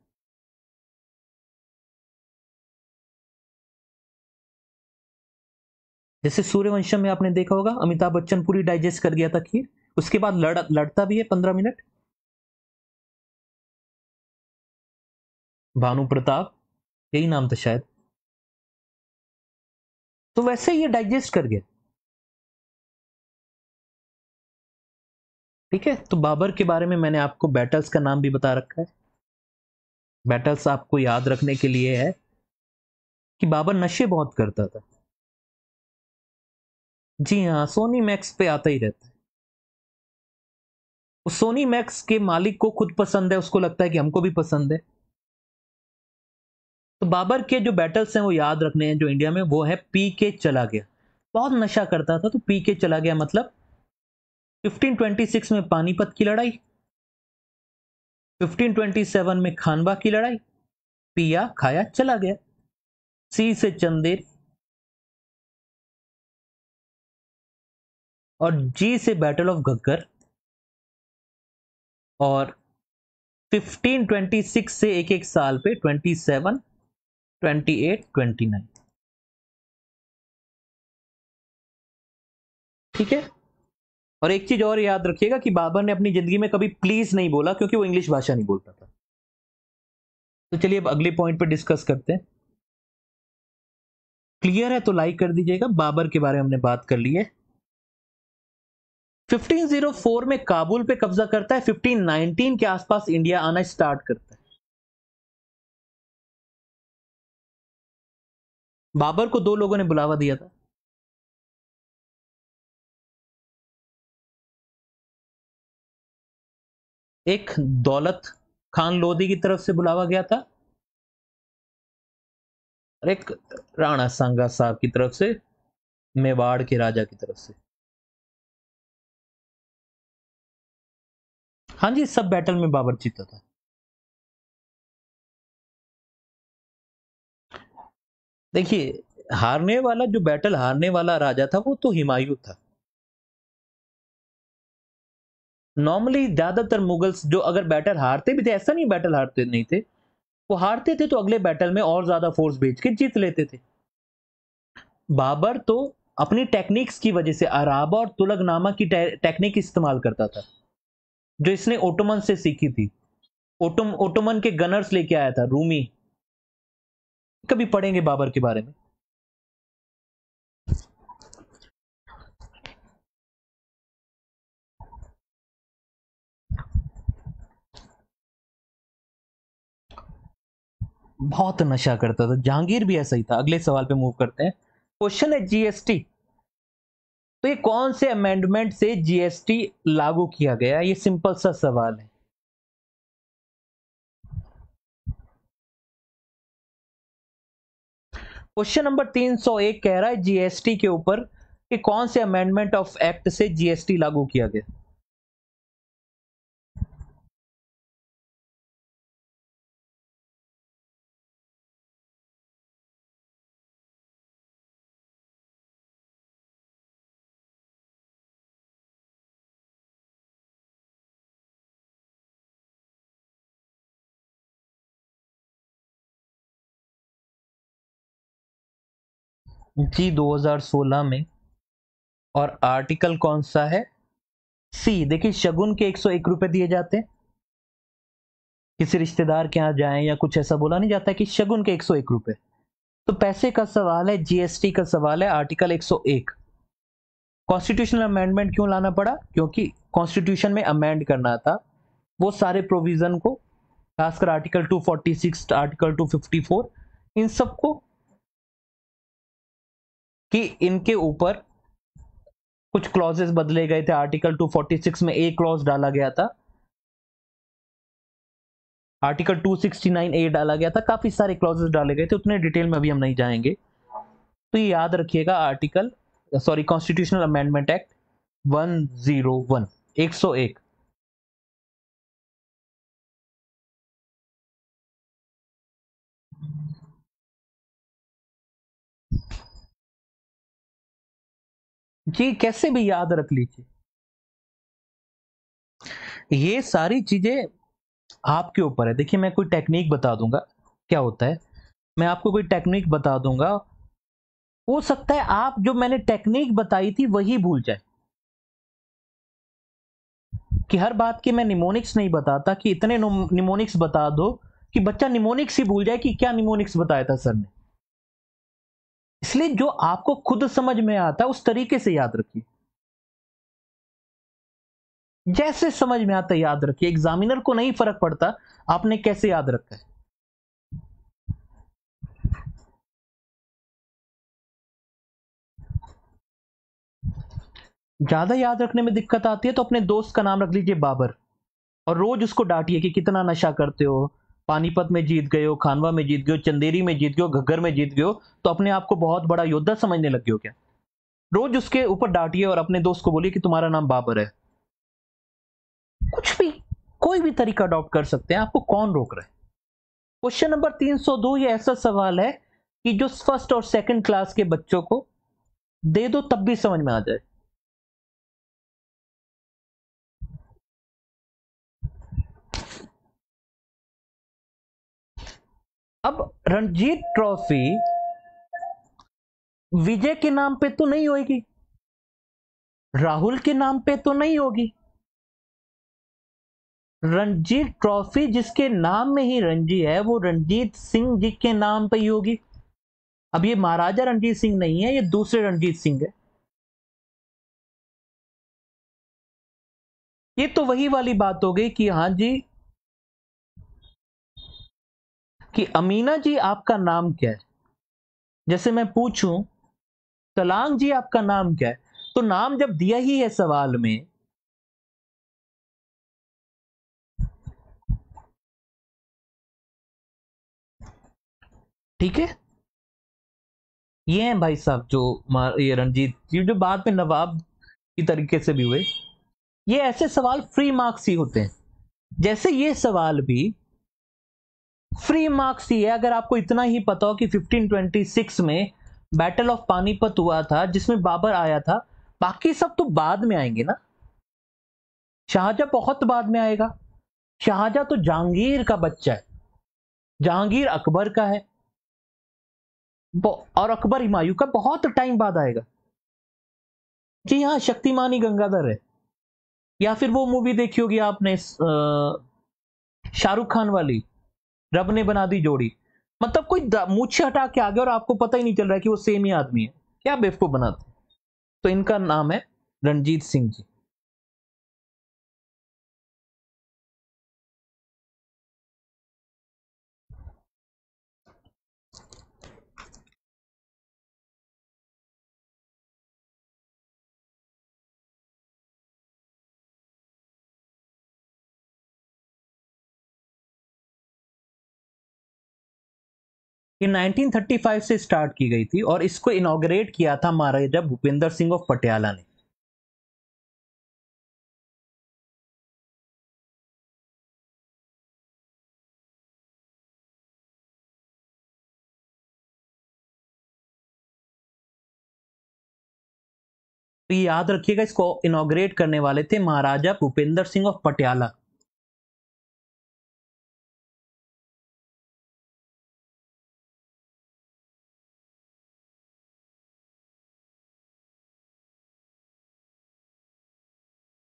जैसे सूर्यवंशम में आपने देखा होगा अमिताभ बच्चन पूरी डाइजेस्ट कर गया था खीर, उसके बाद लड़ता भी है 15 मिनट। भानु प्रताप, यही नाम था शायद। तो वैसे ये डाइजेस्ट कर गया। ठीक है, तो बाबर के बारे में मैंने आपको बैटल्स का नाम भी बता रखा है। बैटल्स आपको याद रखने के लिए है कि बाबर नशे बहुत करता था। जी हाँ, सोनी मैक्स पे आता ही रहता है। उस सोनी मैक्स के मालिक को खुद पसंद है, उसको लगता है कि हमको भी पसंद है। तो बाबर के जो बैटल्स हैं वो याद रखने हैं जो इंडिया में, वो है पी के चला गया। बहुत नशा करता था तो पी के चला गया, मतलब 1526 में पानीपत की लड़ाई, 1527 में खानवा की लड़ाई, पिया खाया चला गया। सी से चंदेर और जी से बैटल ऑफ घग्गर, और 1526 से एक एक साल पे 27, 28, 29। ठीक है, और एक चीज और याद रखिएगा कि बाबर ने अपनी जिंदगी में कभी प्लीज नहीं बोला, क्योंकि वो इंग्लिश भाषा नहीं बोलता था। तो चलिए अब अगले पॉइंट पे डिस्कस करते हैं। क्लियर है तो लाइक कर दीजिएगा। बाबर के बारे में हमने बात कर ली है। 1504 में काबुल पे कब्जा करता है, 1519 के आसपास इंडिया आना स्टार्ट करता है। बाबर को दो लोगों ने बुलावा दिया था। एक दौलत खान लोधी की तरफ से बुलावा गया था, और एक राणा सांगा साहब की तरफ से, मेवाड़ के राजा की तरफ से। हाँ जी, सब बैटल में बाबर जीता था। देखिए, हारने वाला जो बैटल हारने वाला राजा था वो तो हुमायूं था। नॉर्मली ज्यादातर मुगल्स जो अगर बैटल हारते भी थे, ऐसा नहीं बैटल हारते नहीं थे, वो हारते थे तो अगले बैटल में और ज्यादा फोर्स भेज के जीत लेते थे। बाबर तो अपनी टेक्निक्स की वजह से अराबा और तुलगनामा की टेक्निक इस्तेमाल करता था, जो इसने ओटोमन से सीखी थी। ओटोमन के गनर्स लेके आया था, रूमी। कभी पढ़ेंगे बाबर के बारे में। बहुत नशा करता था, जहांगीर भी ऐसा ही था। अगले सवाल पे मूव करते हैं। क्वेश्चन है जीएसटी। तो ये कौन से अमेंडमेंट से जीएसटी लागू किया गया? ये सिंपल सा सवाल है। क्वेश्चन नंबर 301 कह रहा है जीएसटी के ऊपर कि कौन से अमेंडमेंट ऑफ एक्ट से जीएसटी लागू किया गया। जी 2016 में। और आर्टिकल कौन सा है? सी। देखिए शगुन के 101 रुपए दिए जाते हैं। किसी रिश्तेदार के यहाँ जाएं या कुछ ऐसा बोला नहीं जाता है कि शगुन के 101 रुपए। तो पैसे का सवाल है, जीएसटी का सवाल है, आर्टिकल 101। कॉन्स्टिट्यूशनल अमेंडमेंट क्यों लाना पड़ा? क्योंकि कॉन्स्टिट्यूशन में अमेंड करना था वो सारे प्रोविजन को, खासकर आर्टिकल 246, आर्टिकल 254, इन सबको, कि इनके ऊपर कुछ क्लॉजेस बदले गए थे। आर्टिकल 246 में एक क्लॉज डाला गया था, आर्टिकल 269 ए डाला गया था, काफी सारे क्लॉजेस डाले गए थे, उतने डिटेल में अभी हम नहीं जाएंगे। तो ये याद रखिएगा, article sorry constitutional amendment act 101, 101। जी कैसे भी याद रख लीजिए, ये सारी चीजें आपके ऊपर है। देखिए मैं कोई टेक्निक बता दूंगा, क्या होता है, मैं आपको कोई टेक्निक बता दूंगा, हो सकता है आप जो मैंने टेक्निक बताई थी वही भूल जाए। कि हर बात के मैं निमोनिक्स नहीं बताता कि इतने निमोनिक्स बता दो कि बच्चा निमोनिक्स ही भूल जाए कि क्या निमोनिक्स बताया था सर ने। इसलिए जो आपको खुद समझ में आता है उस तरीके से याद रखिए, जैसे समझ में आता है याद रखिए। एग्जामिनर को नहीं फर्क पड़ता आपने कैसे याद रखा है। ज्यादा याद रखने में दिक्कत आती है तो अपने दोस्त का नाम रख लीजिए बाबर, और रोज उसको डांटिए कि कितना नशा करते हो, पानीपत में जीत गए हो, खानवा में जीत गए हो, चंदेरी में जीत गए हो, घग्गर में जीत गए हो, तो अपने आप को बहुत बड़ा योद्धा समझने लग गए हो क्या? रोज उसके ऊपर डांटिए और अपने दोस्त को बोलिए कि तुम्हारा नाम बाबर है। कुछ भी, कोई भी तरीका अडॉप्ट कर सकते हैं, आपको कौन रोक रहा है? क्वेश्चन नंबर 302 ये ऐसा सवाल है कि जो फर्स्ट और सेकंड क्लास के बच्चों को दे दो तब भी समझ में आ जाए। अब रणजीत ट्रॉफी विजय के नाम पे तो नहीं होगी, राहुल के नाम पे तो नहीं होगी। रणजीत ट्रॉफी जिसके नाम में ही रणजी है वो रणजीत सिंह जी के नाम पे ही होगी। अब ये महाराजा रणजीत सिंह नहीं है, ये दूसरे रणजीत सिंह है। ये तो वही वाली बात हो गई कि हाँ जी, कि अमीना जी आपका नाम क्या है, जैसे मैं पूछूं सलांग जी आपका नाम क्या है, तो नाम जब दिया ही है सवाल में। ठीक है, ये हैं भाई साहब जो ये रणजीत जी जो बाद में नवाब की तरीके से भी हुए। ये ऐसे सवाल फ्री मार्क्स ही होते हैं, जैसे ये सवाल भी फ्री मार्क्स ही है। अगर आपको इतना ही पता हो कि 1526 में बैटल ऑफ पानीपत हुआ था जिसमें बाबर आया था, बाकी सब तो बाद में आएंगे ना। शाहजहां बहुत बाद में आएगा, शाहजहां तो जहांगीर का बच्चा है, जहांगीर अकबर का है, और अकबर हुमायूं का बहुत टाइम बाद आएगा। जी हाँ, शक्तिमान ही गंगाधर है। या फिर वो मूवी देखी होगी आपने शाहरुख खान वाली, रब ने बना दी जोड़ी। मतलब कोई मूछे हटा के आ गया और आपको पता ही नहीं चल रहा है कि वो सेम ही आदमी है, क्या बेवकूफ बनाते। तो इनका नाम है रणजीत सिंह जी। ये 1935 से स्टार्ट की गई थी और इसको इनॉग्रेट किया था महाराजा भूपेंद्र सिंह ऑफ पटियाला ने। तो ये याद रखिएगा, इसको इनॉग्रेट करने वाले थे महाराजा भूपेंद्र सिंह ऑफ पटियाला।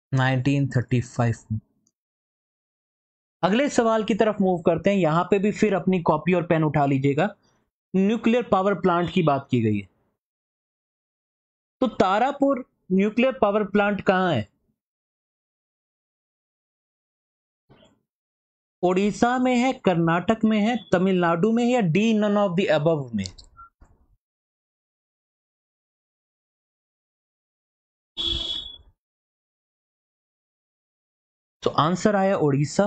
1935 में। अगले सवाल की तरफ मूव करते हैं। यहां पे भी फिर अपनी कॉपी और पेन उठा लीजिएगा। न्यूक्लियर पावर प्लांट की बात की गई है। तो तारापुर न्यूक्लियर पावर प्लांट कहां है? ओडिशा में है, कर्नाटक में है, तमिलनाडु में है, या D none of the above में? तो आंसर आया ओडिशा।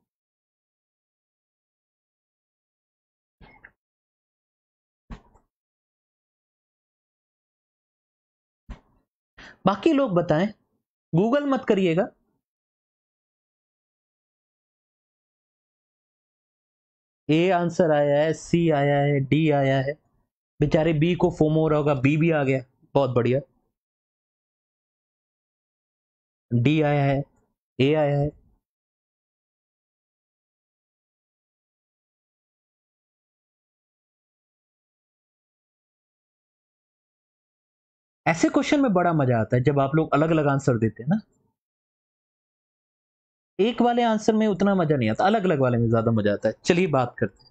बाकी लोग बताएं, गूगल मत करिएगा। ए आंसर आया है, सी आया है, डी आया है। बेचारे बी को फोमो हो रहा होगा, बी भी आ गया। बहुत बढ़िया। डी आया है, ए आया है। ऐसे क्वेश्चन में बड़ा मजा आता है जब आप लोग अलग अलग आंसर देते हैं ना। एक वाले आंसर में उतना मजा नहीं आता, अलग अलग वाले में ज्यादा मजा आता है। चलिए बात करते हैं।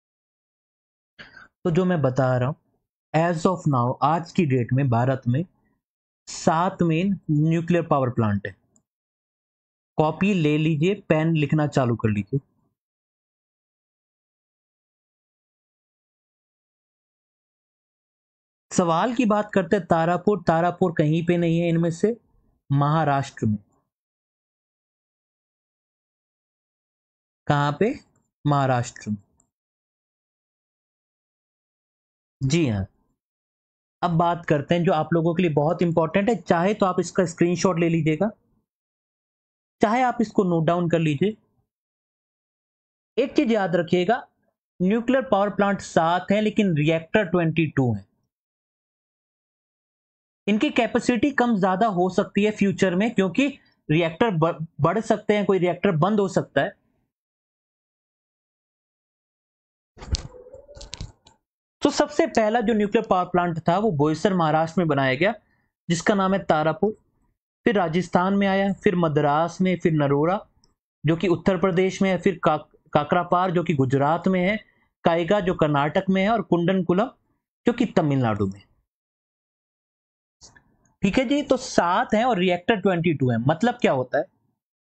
तो जो मैं बता रहा हूं, एज ऑफ नाउ, आज की डेट में भारत में 7 मेन न्यूक्लियर पावर प्लांट है। कॉपी ले लीजिए, पेन लिखना चालू कर लीजिए। सवाल की बात करते हैं तारापुर। तारापुर कहीं पे नहीं है इनमें से, महाराष्ट्र में। कहां पे? महाराष्ट्र में। जी हाँ। अब बात करते हैं जो आप लोगों के लिए बहुत इंपॉर्टेंट है। चाहे तो आप इसका स्क्रीनशॉट ले लीजिएगा, चाहे आप इसको नोट डाउन कर लीजिए। एक चीज याद रखिएगा, न्यूक्लियर पावर प्लांट 7 है लेकिन रिएक्टर 22 है। इनकी कैपेसिटी कम ज्यादा हो सकती है फ्यूचर में, क्योंकि रिएक्टर बढ़ सकते हैं, कोई रिएक्टर बंद हो सकता है। तो सबसे पहला जो न्यूक्लियर पावर प्लांट था वो बोईसर महाराष्ट्र में बनाया गया, जिसका नाम है तारापुर। फिर राजस्थान में आया, फिर मद्रास में, फिर नरोरा जो कि उत्तर प्रदेश में है, फिर काकरापार जो कि गुजरात में है, काइगा जो कर्नाटक में है, और कुंडनकुलम जो कि तमिलनाडु में। ठीक है जी। तो 7 है और रिएक्टर 22 है। मतलब क्या होता है?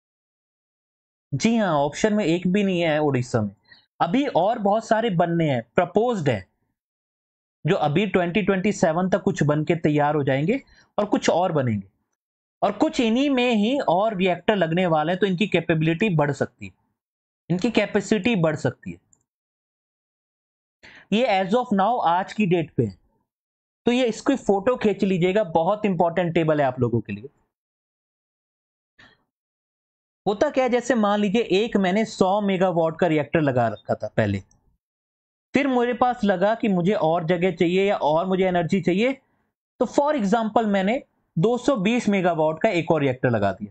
जी हाँ, ऑप्शन में एक भी नहीं है उड़ीसा में। अभी और बहुत सारे बनने हैं, प्रपोज्ड है, जो अभी 2027 तक कुछ बन के तैयार हो जाएंगे, और कुछ और बनेंगे, और कुछ इन्हीं में ही और रिएक्टर लगने वाले हैं। तो इनकी कैपेबिलिटी बढ़ सकती है, इनकी कैपेसिटी बढ़ सकती है। ये एज ऑफ नाउ आज की डेट पे है। तो ये इसकी फोटो खींच लीजिएगा, बहुत इंपॉर्टेंट टेबल है आप लोगों के लिए। होता क्या है, जैसे मान लीजिए एक मैंने 100 मेगावाट का रिएक्टर लगा रखा था पहले, फिर मेरे पास लगा कि मुझे और जगह चाहिए या और मुझे एनर्जी चाहिए, तो फॉर एग्जांपल मैंने 220 मेगावाट का एक और रिएक्टर लगा दिया।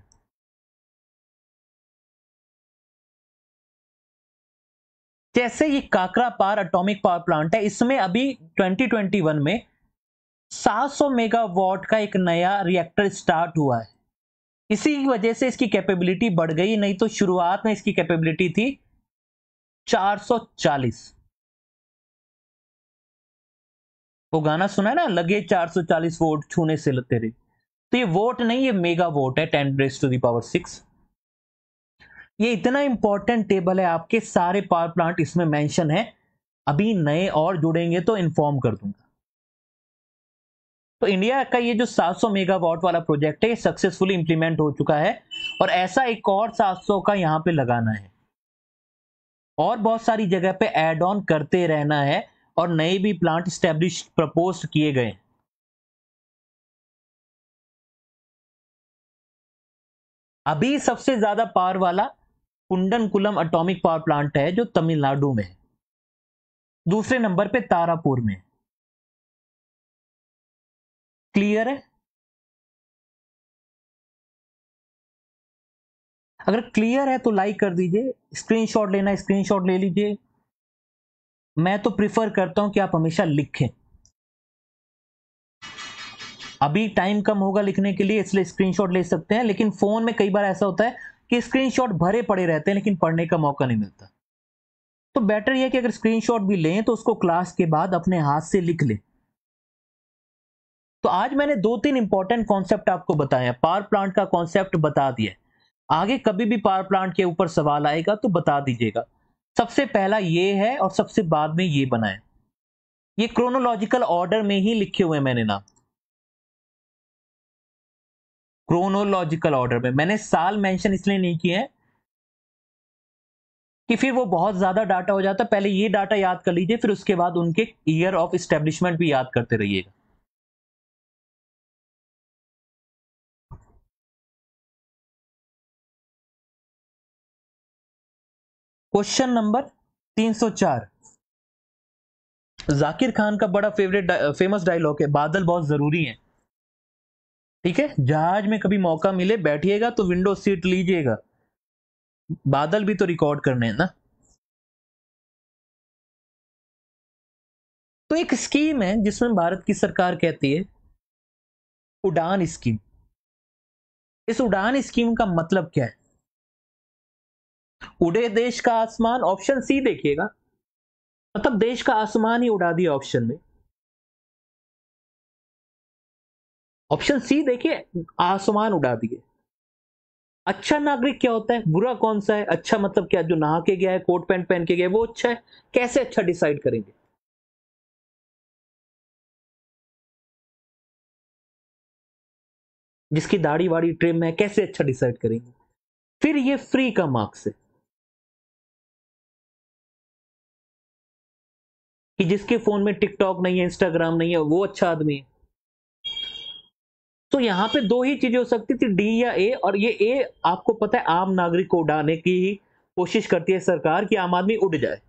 जैसे ये Kakrapar atomic power plant है, इसमें अभी 2021 में 700 मेगावाट का एक नया रिएक्टर स्टार्ट हुआ है। इसी की वजह से इसकी कैपेबिलिटी बढ़ गई, नहीं तो शुरुआत में इसकी कैपेबिलिटी थी 440। वो गाना सुना है ना, लगे 440 वोट छूने से तेरे। तो ये वोट नहीं, ये मेगा वोट है, 10⁻⁶। ये इतना इंपॉर्टेंट टेबल है, आपके सारे पावर प्लांट इसमें मेंशन है। अभी नए और जुड़ेंगे तो इन्फॉर्म कर दूंगा। तो इंडिया का ये जो 700 मेगावाट वाला प्रोजेक्ट है, ये सक्सेसफुली इंप्लीमेंट हो चुका है, और ऐसा एक और 700 का यहां पे लगाना है, और बहुत सारी जगह पे ऐड ऑन करते रहना है, और नए भी प्लांट स्टैब्लिश प्रपोज किए गए। अभी सबसे ज्यादा पावर वाला कुंडनकुलम एटॉमिक पावर प्लांट है, जो तमिलनाडु में है। दूसरे नंबर पे तारापुर में। क्लियर है? अगर क्लियर है तो लाइक कर दीजिए, स्क्रीनशॉट लेना स्क्रीनशॉट ले लीजिए। मैं तो प्रिफर करता हूं कि आप हमेशा लिखें। अभी टाइम कम होगा लिखने के लिए इसलिए स्क्रीनशॉट ले सकते हैं, लेकिन फोन में कई बार ऐसा होता है कि स्क्रीनशॉट भरे पड़े रहते हैं लेकिन पढ़ने का मौका नहीं मिलता। तो बेटर यह कि अगर स्क्रीनशॉट भी लें तो उसको क्लास के बाद अपने हाथ से लिख लें। तो आज मैंने 2-3 इंपॉर्टेंट कॉन्सेप्ट आपको बताया, पावर प्लांट का कॉन्सेप्ट बता दिया। आगे कभी भी पावर प्लांट के ऊपर सवाल आएगा तो बता दीजिएगा। सबसे पहला ये है और सबसे बाद में ये बनाए। ये क्रोनोलॉजिकल ऑर्डर में ही लिखे हुए मैंने नाम, क्रोनोलॉजिकल ऑर्डर में। मैंने साल मेंशन इसलिए नहीं किए हैं कि फिर वो बहुत ज्यादा डाटा हो जाता। पहले ये डाटा याद कर लीजिए, फिर उसके बाद उनके ईयर ऑफ एस्टेब्लिशमेंट भी याद करते रहिएगा। क्वेश्चन नंबर 304, जाकिर खान का बड़ा फेमस डायलॉग है, बादल बहुत जरूरी है। ठीक है, जहाज में कभी मौका मिले बैठिएगा तो विंडो सीट लीजिएगा, बादल भी तो रिकॉर्ड करने हैं ना। तो एक स्कीम है जिसमें भारत की सरकार कहती है उड़ान स्कीम। इस उड़ान स्कीम का मतलब क्या है? उड़े देश का आसमान, ऑप्शन सी देखिएगा, मतलब देश का आसमान ही उड़ा दिया ऑप्शन में। ऑप्शन सी देखिए, आसमान उड़ा दिए। अच्छा नागरिक क्या होता है, बुरा कौन सा है? अच्छा मतलब क्या, जो नहा के गया है, कोट पैंट पहन के गया है, वो अच्छा है? कैसे अच्छा डिसाइड करेंगे? जिसकी दाढ़ी वाड़ी ट्रिम है, कैसे अच्छा डिसाइड करेंगे? फिर ये फ्री का मार्क्स है कि जिसके फोन में टिकटॉक नहीं है, इंस्टाग्राम नहीं है, वो अच्छा आदमी है। तो यहां पे दो ही चीजें हो सकती थी, डी या ए, और ये ए आपको पता है आम नागरिक को उड़ाने की ही कोशिश करती है सरकार कि आम आदमी उड़ जाए।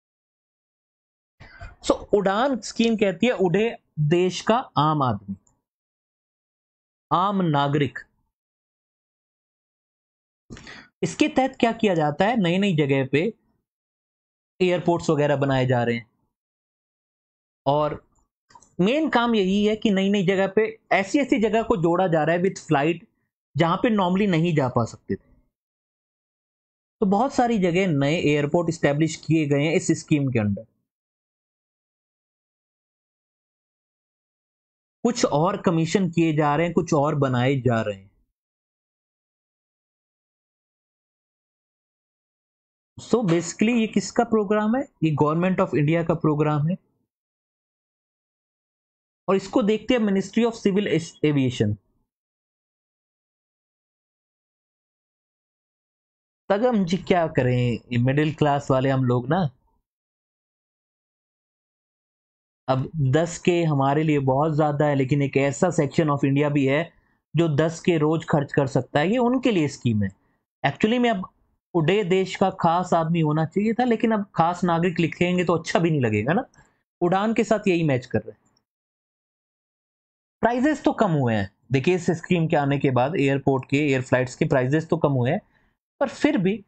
सो उड़ान स्कीम कहती है उड़े देश का आम आदमी, आम नागरिक। इसके तहत क्या किया जाता है, नई नई जगह पे एयरपोर्ट्स वगैरह बनाए जा रहे हैं, और मेन काम यही है कि नई नई जगह पे ऐसी ऐसी जगह को जोड़ा जा रहा है विथ फ्लाइट जहां पे नॉर्मली नहीं जा पा सकते थे। तो बहुत सारी जगह नए एयरपोर्ट स्टैब्लिश किए गए हैं इस स्कीम के अंडर। कुछ और कमीशन किए जा रहे हैं, कुछ और बनाए जा रहे हैं। सो बेसिकली ये किसका प्रोग्राम है? ये गवर्नमेंट ऑफ इंडिया का प्रोग्राम है, और इसको देखते हैं मिनिस्ट्री ऑफ सिविल एविएशन। तब हम जी क्या करें, मिडिल क्लास वाले हम लोग ना, अब 10 के हमारे लिए बहुत ज्यादा है, लेकिन एक ऐसा सेक्शन ऑफ इंडिया भी है जो 10 के रोज खर्च कर सकता है, ये उनके लिए स्कीम है। एक्चुअली में अब उड़े देश का खास आदमी होना चाहिए था, लेकिन अब खास नागरिक लिखेंगे तो अच्छा भी नहीं लगेगा ना। उड़ान के साथ यही मैच कर रहे हैं। प्राइजेस तो कम हुए हैं, देखिए इस स्कीम के आने के बाद एयरपोर्ट के, एयर फ्लाइट्स के प्राइजेस तो कम हुए हैं, पर फिर भी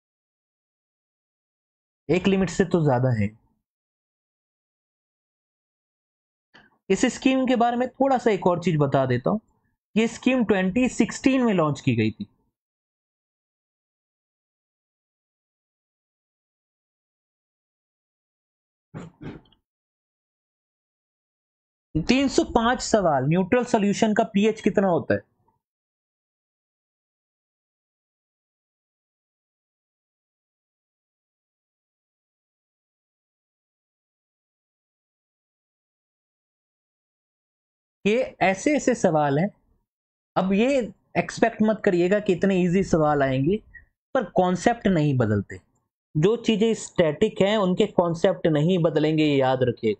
एक लिमिट से तो ज्यादा है। इस स्कीम के बारे में थोड़ा सा एक और चीज बता देता हूं। ये स्कीम 2016 में लॉन्च की गई थी। 305 सवाल, न्यूट्रल सॉल्यूशन का पीएच कितना होता है? ये ऐसे ऐसे सवाल हैं। अब ये एक्सपेक्ट मत करिएगा कि इतने इजी सवाल आएंगे, पर कॉन्सेप्ट नहीं बदलते। जो चीजें स्टैटिक हैं उनके कॉन्सेप्ट नहीं बदलेंगे, ये याद रखिएगा।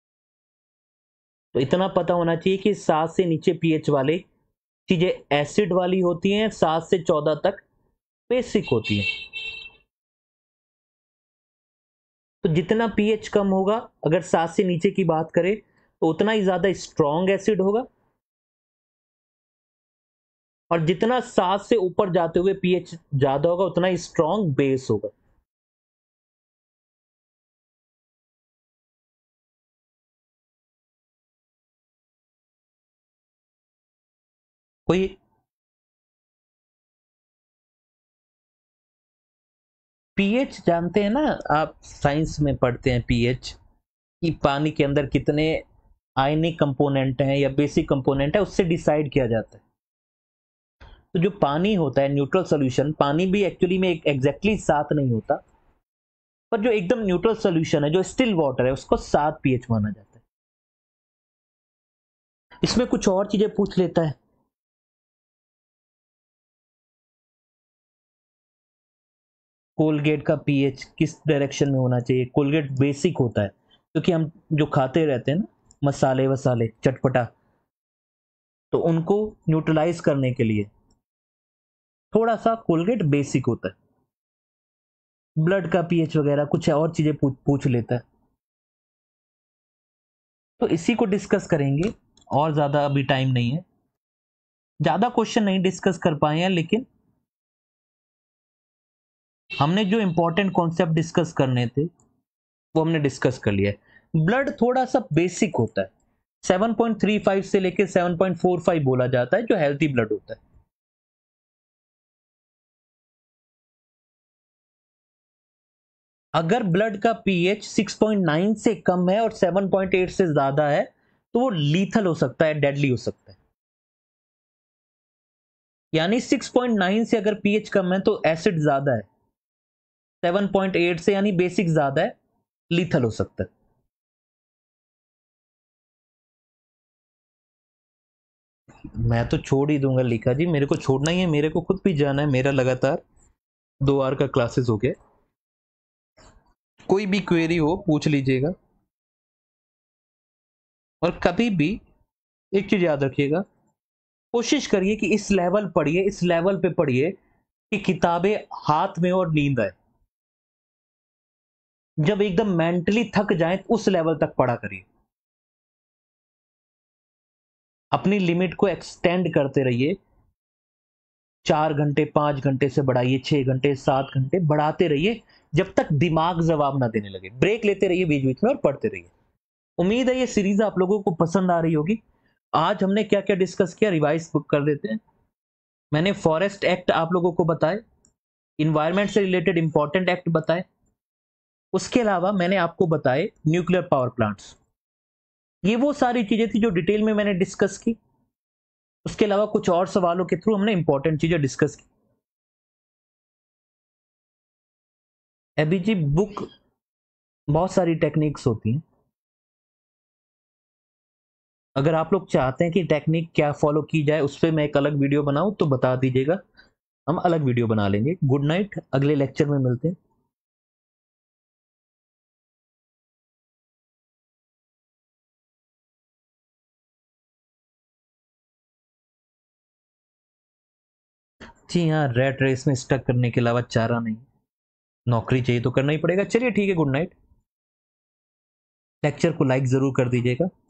तो इतना पता होना चाहिए कि 7 से नीचे पीएच वाले चीजें एसिड वाली होती हैं, 7 से 14 तक बेसिक होती है। तो जितना पीएच कम होगा, अगर 7 से नीचे की बात करें, तो उतना ही ज्यादा स्ट्रॉन्ग एसिड होगा, और जितना 7 से ऊपर जाते हुए पीएच ज्यादा होगा उतना ही स्ट्रॉन्ग बेस होगा। कोई पीएच जानते हैं ना, आप साइंस में पढ़ते हैं पीएच कि पानी के अंदर कितने आयनिक कंपोनेंट हैं या बेसिक कंपोनेंट है, उससे डिसाइड किया जाता है। तो जो पानी होता है न्यूट्रल सॉल्यूशन, पानी भी एक्चुअली में एग्जैक्टली 7 नहीं होता, पर जो एकदम न्यूट्रल सॉल्यूशन है, जो स्टिल वाटर है, उसको 7 पीएच माना जाता है। इसमें कुछ और चीजें पूछ लेता है। कोलगेट का पीएच किस डायरेक्शन में होना चाहिए? कोलगेट बेसिक होता है क्योंकि हम जो खाते रहते हैं ना मसाले वसाले चटपटा, तो उनको न्यूट्रलाइज करने के लिए थोड़ा सा कोलगेट बेसिक होता है। ब्लड का पीएच वगैरह कुछ और चीजें पूछ लेता है। तो इसी को डिस्कस करेंगे, और ज्यादा अभी टाइम नहीं है, ज्यादा क्वेश्चन नहीं डिस्कस कर पाए हैं, लेकिन हमने जो इंपॉर्टेंट कॉन्सेप्ट डिस्कस करने थे वो हमने डिस्कस कर लिया है। ब्लड थोड़ा सा बेसिक होता है, 7.35 से लेकर 7.45 बोला जाता है जो हेल्थी ब्लड होता है। अगर ब्लड का पीएच 6.9 से कम है और 7.8 से ज्यादा है तो वो लीथल हो सकता है, डेडली हो सकता है। यानी 6.9 से अगर पीएच कम है तो एसिड ज्यादा है, 7.8 से यानी बेसिक ज्यादा है, लीथल हो सकता है। मैं तो छोड़ ही दूंगा लिखा जी, मेरे को छोड़ना ही है, मेरे को खुद भी जाना है, मेरा लगातार 2 आवर का क्लासेस हो गया। कोई भी क्वेरी हो पूछ लीजिएगा, और कभी भी एक चीज याद रखिएगा, कोशिश करिए कि इस लेवल पढ़िए, इस लेवल पे पढ़िए कि किताबें हाथ में और नींद आए। जब एकदम मेंटली थक जाए उस लेवल तक पढ़ा करिए। अपनी लिमिट को एक्सटेंड करते रहिए, 4 घंटे 5 घंटे से बढ़ाइए, 6 घंटे 7 घंटे बढ़ाते रहिए, जब तक दिमाग जवाब ना देने लगे। ब्रेक लेते रहिए बीच बीच में और पढ़ते रहिए। उम्मीद है ये सीरीज आप लोगों को पसंद आ रही होगी। आज हमने क्या क्या डिस्कस किया रिवाइज कर देते हैं। मैंने फॉरेस्ट एक्ट आप लोगों को बताए, इन्वायरमेंट से रिलेटेड इंपॉर्टेंट एक्ट बताए, उसके अलावा मैंने आपको बताए न्यूक्लियर पावर प्लांट्स। ये वो सारी चीजें थी जो डिटेल में मैंने डिस्कस की। उसके अलावा कुछ और सवालों के थ्रू हमने इंपॉर्टेंट चीजें डिस्कस की। अभी जी बुक बहुत सारी टेक्निक्स होती हैं, अगर आप लोग चाहते हैं कि टेक्निक क्या फॉलो की जाए उस पर मैं एक अलग वीडियो बनाऊं तो बता दीजिएगा, हम अलग वीडियो बना लेंगे। गुड नाइट, अगले लेक्चर में मिलते हैं। जी हाँ, रेट रेस में स्टक करने के अलावा चारा नहीं, नौकरी चाहिए तो करना ही पड़ेगा। चलिए ठीक है, गुड नाइट। लेक्चर को लाइक जरूर कर दीजिएगा।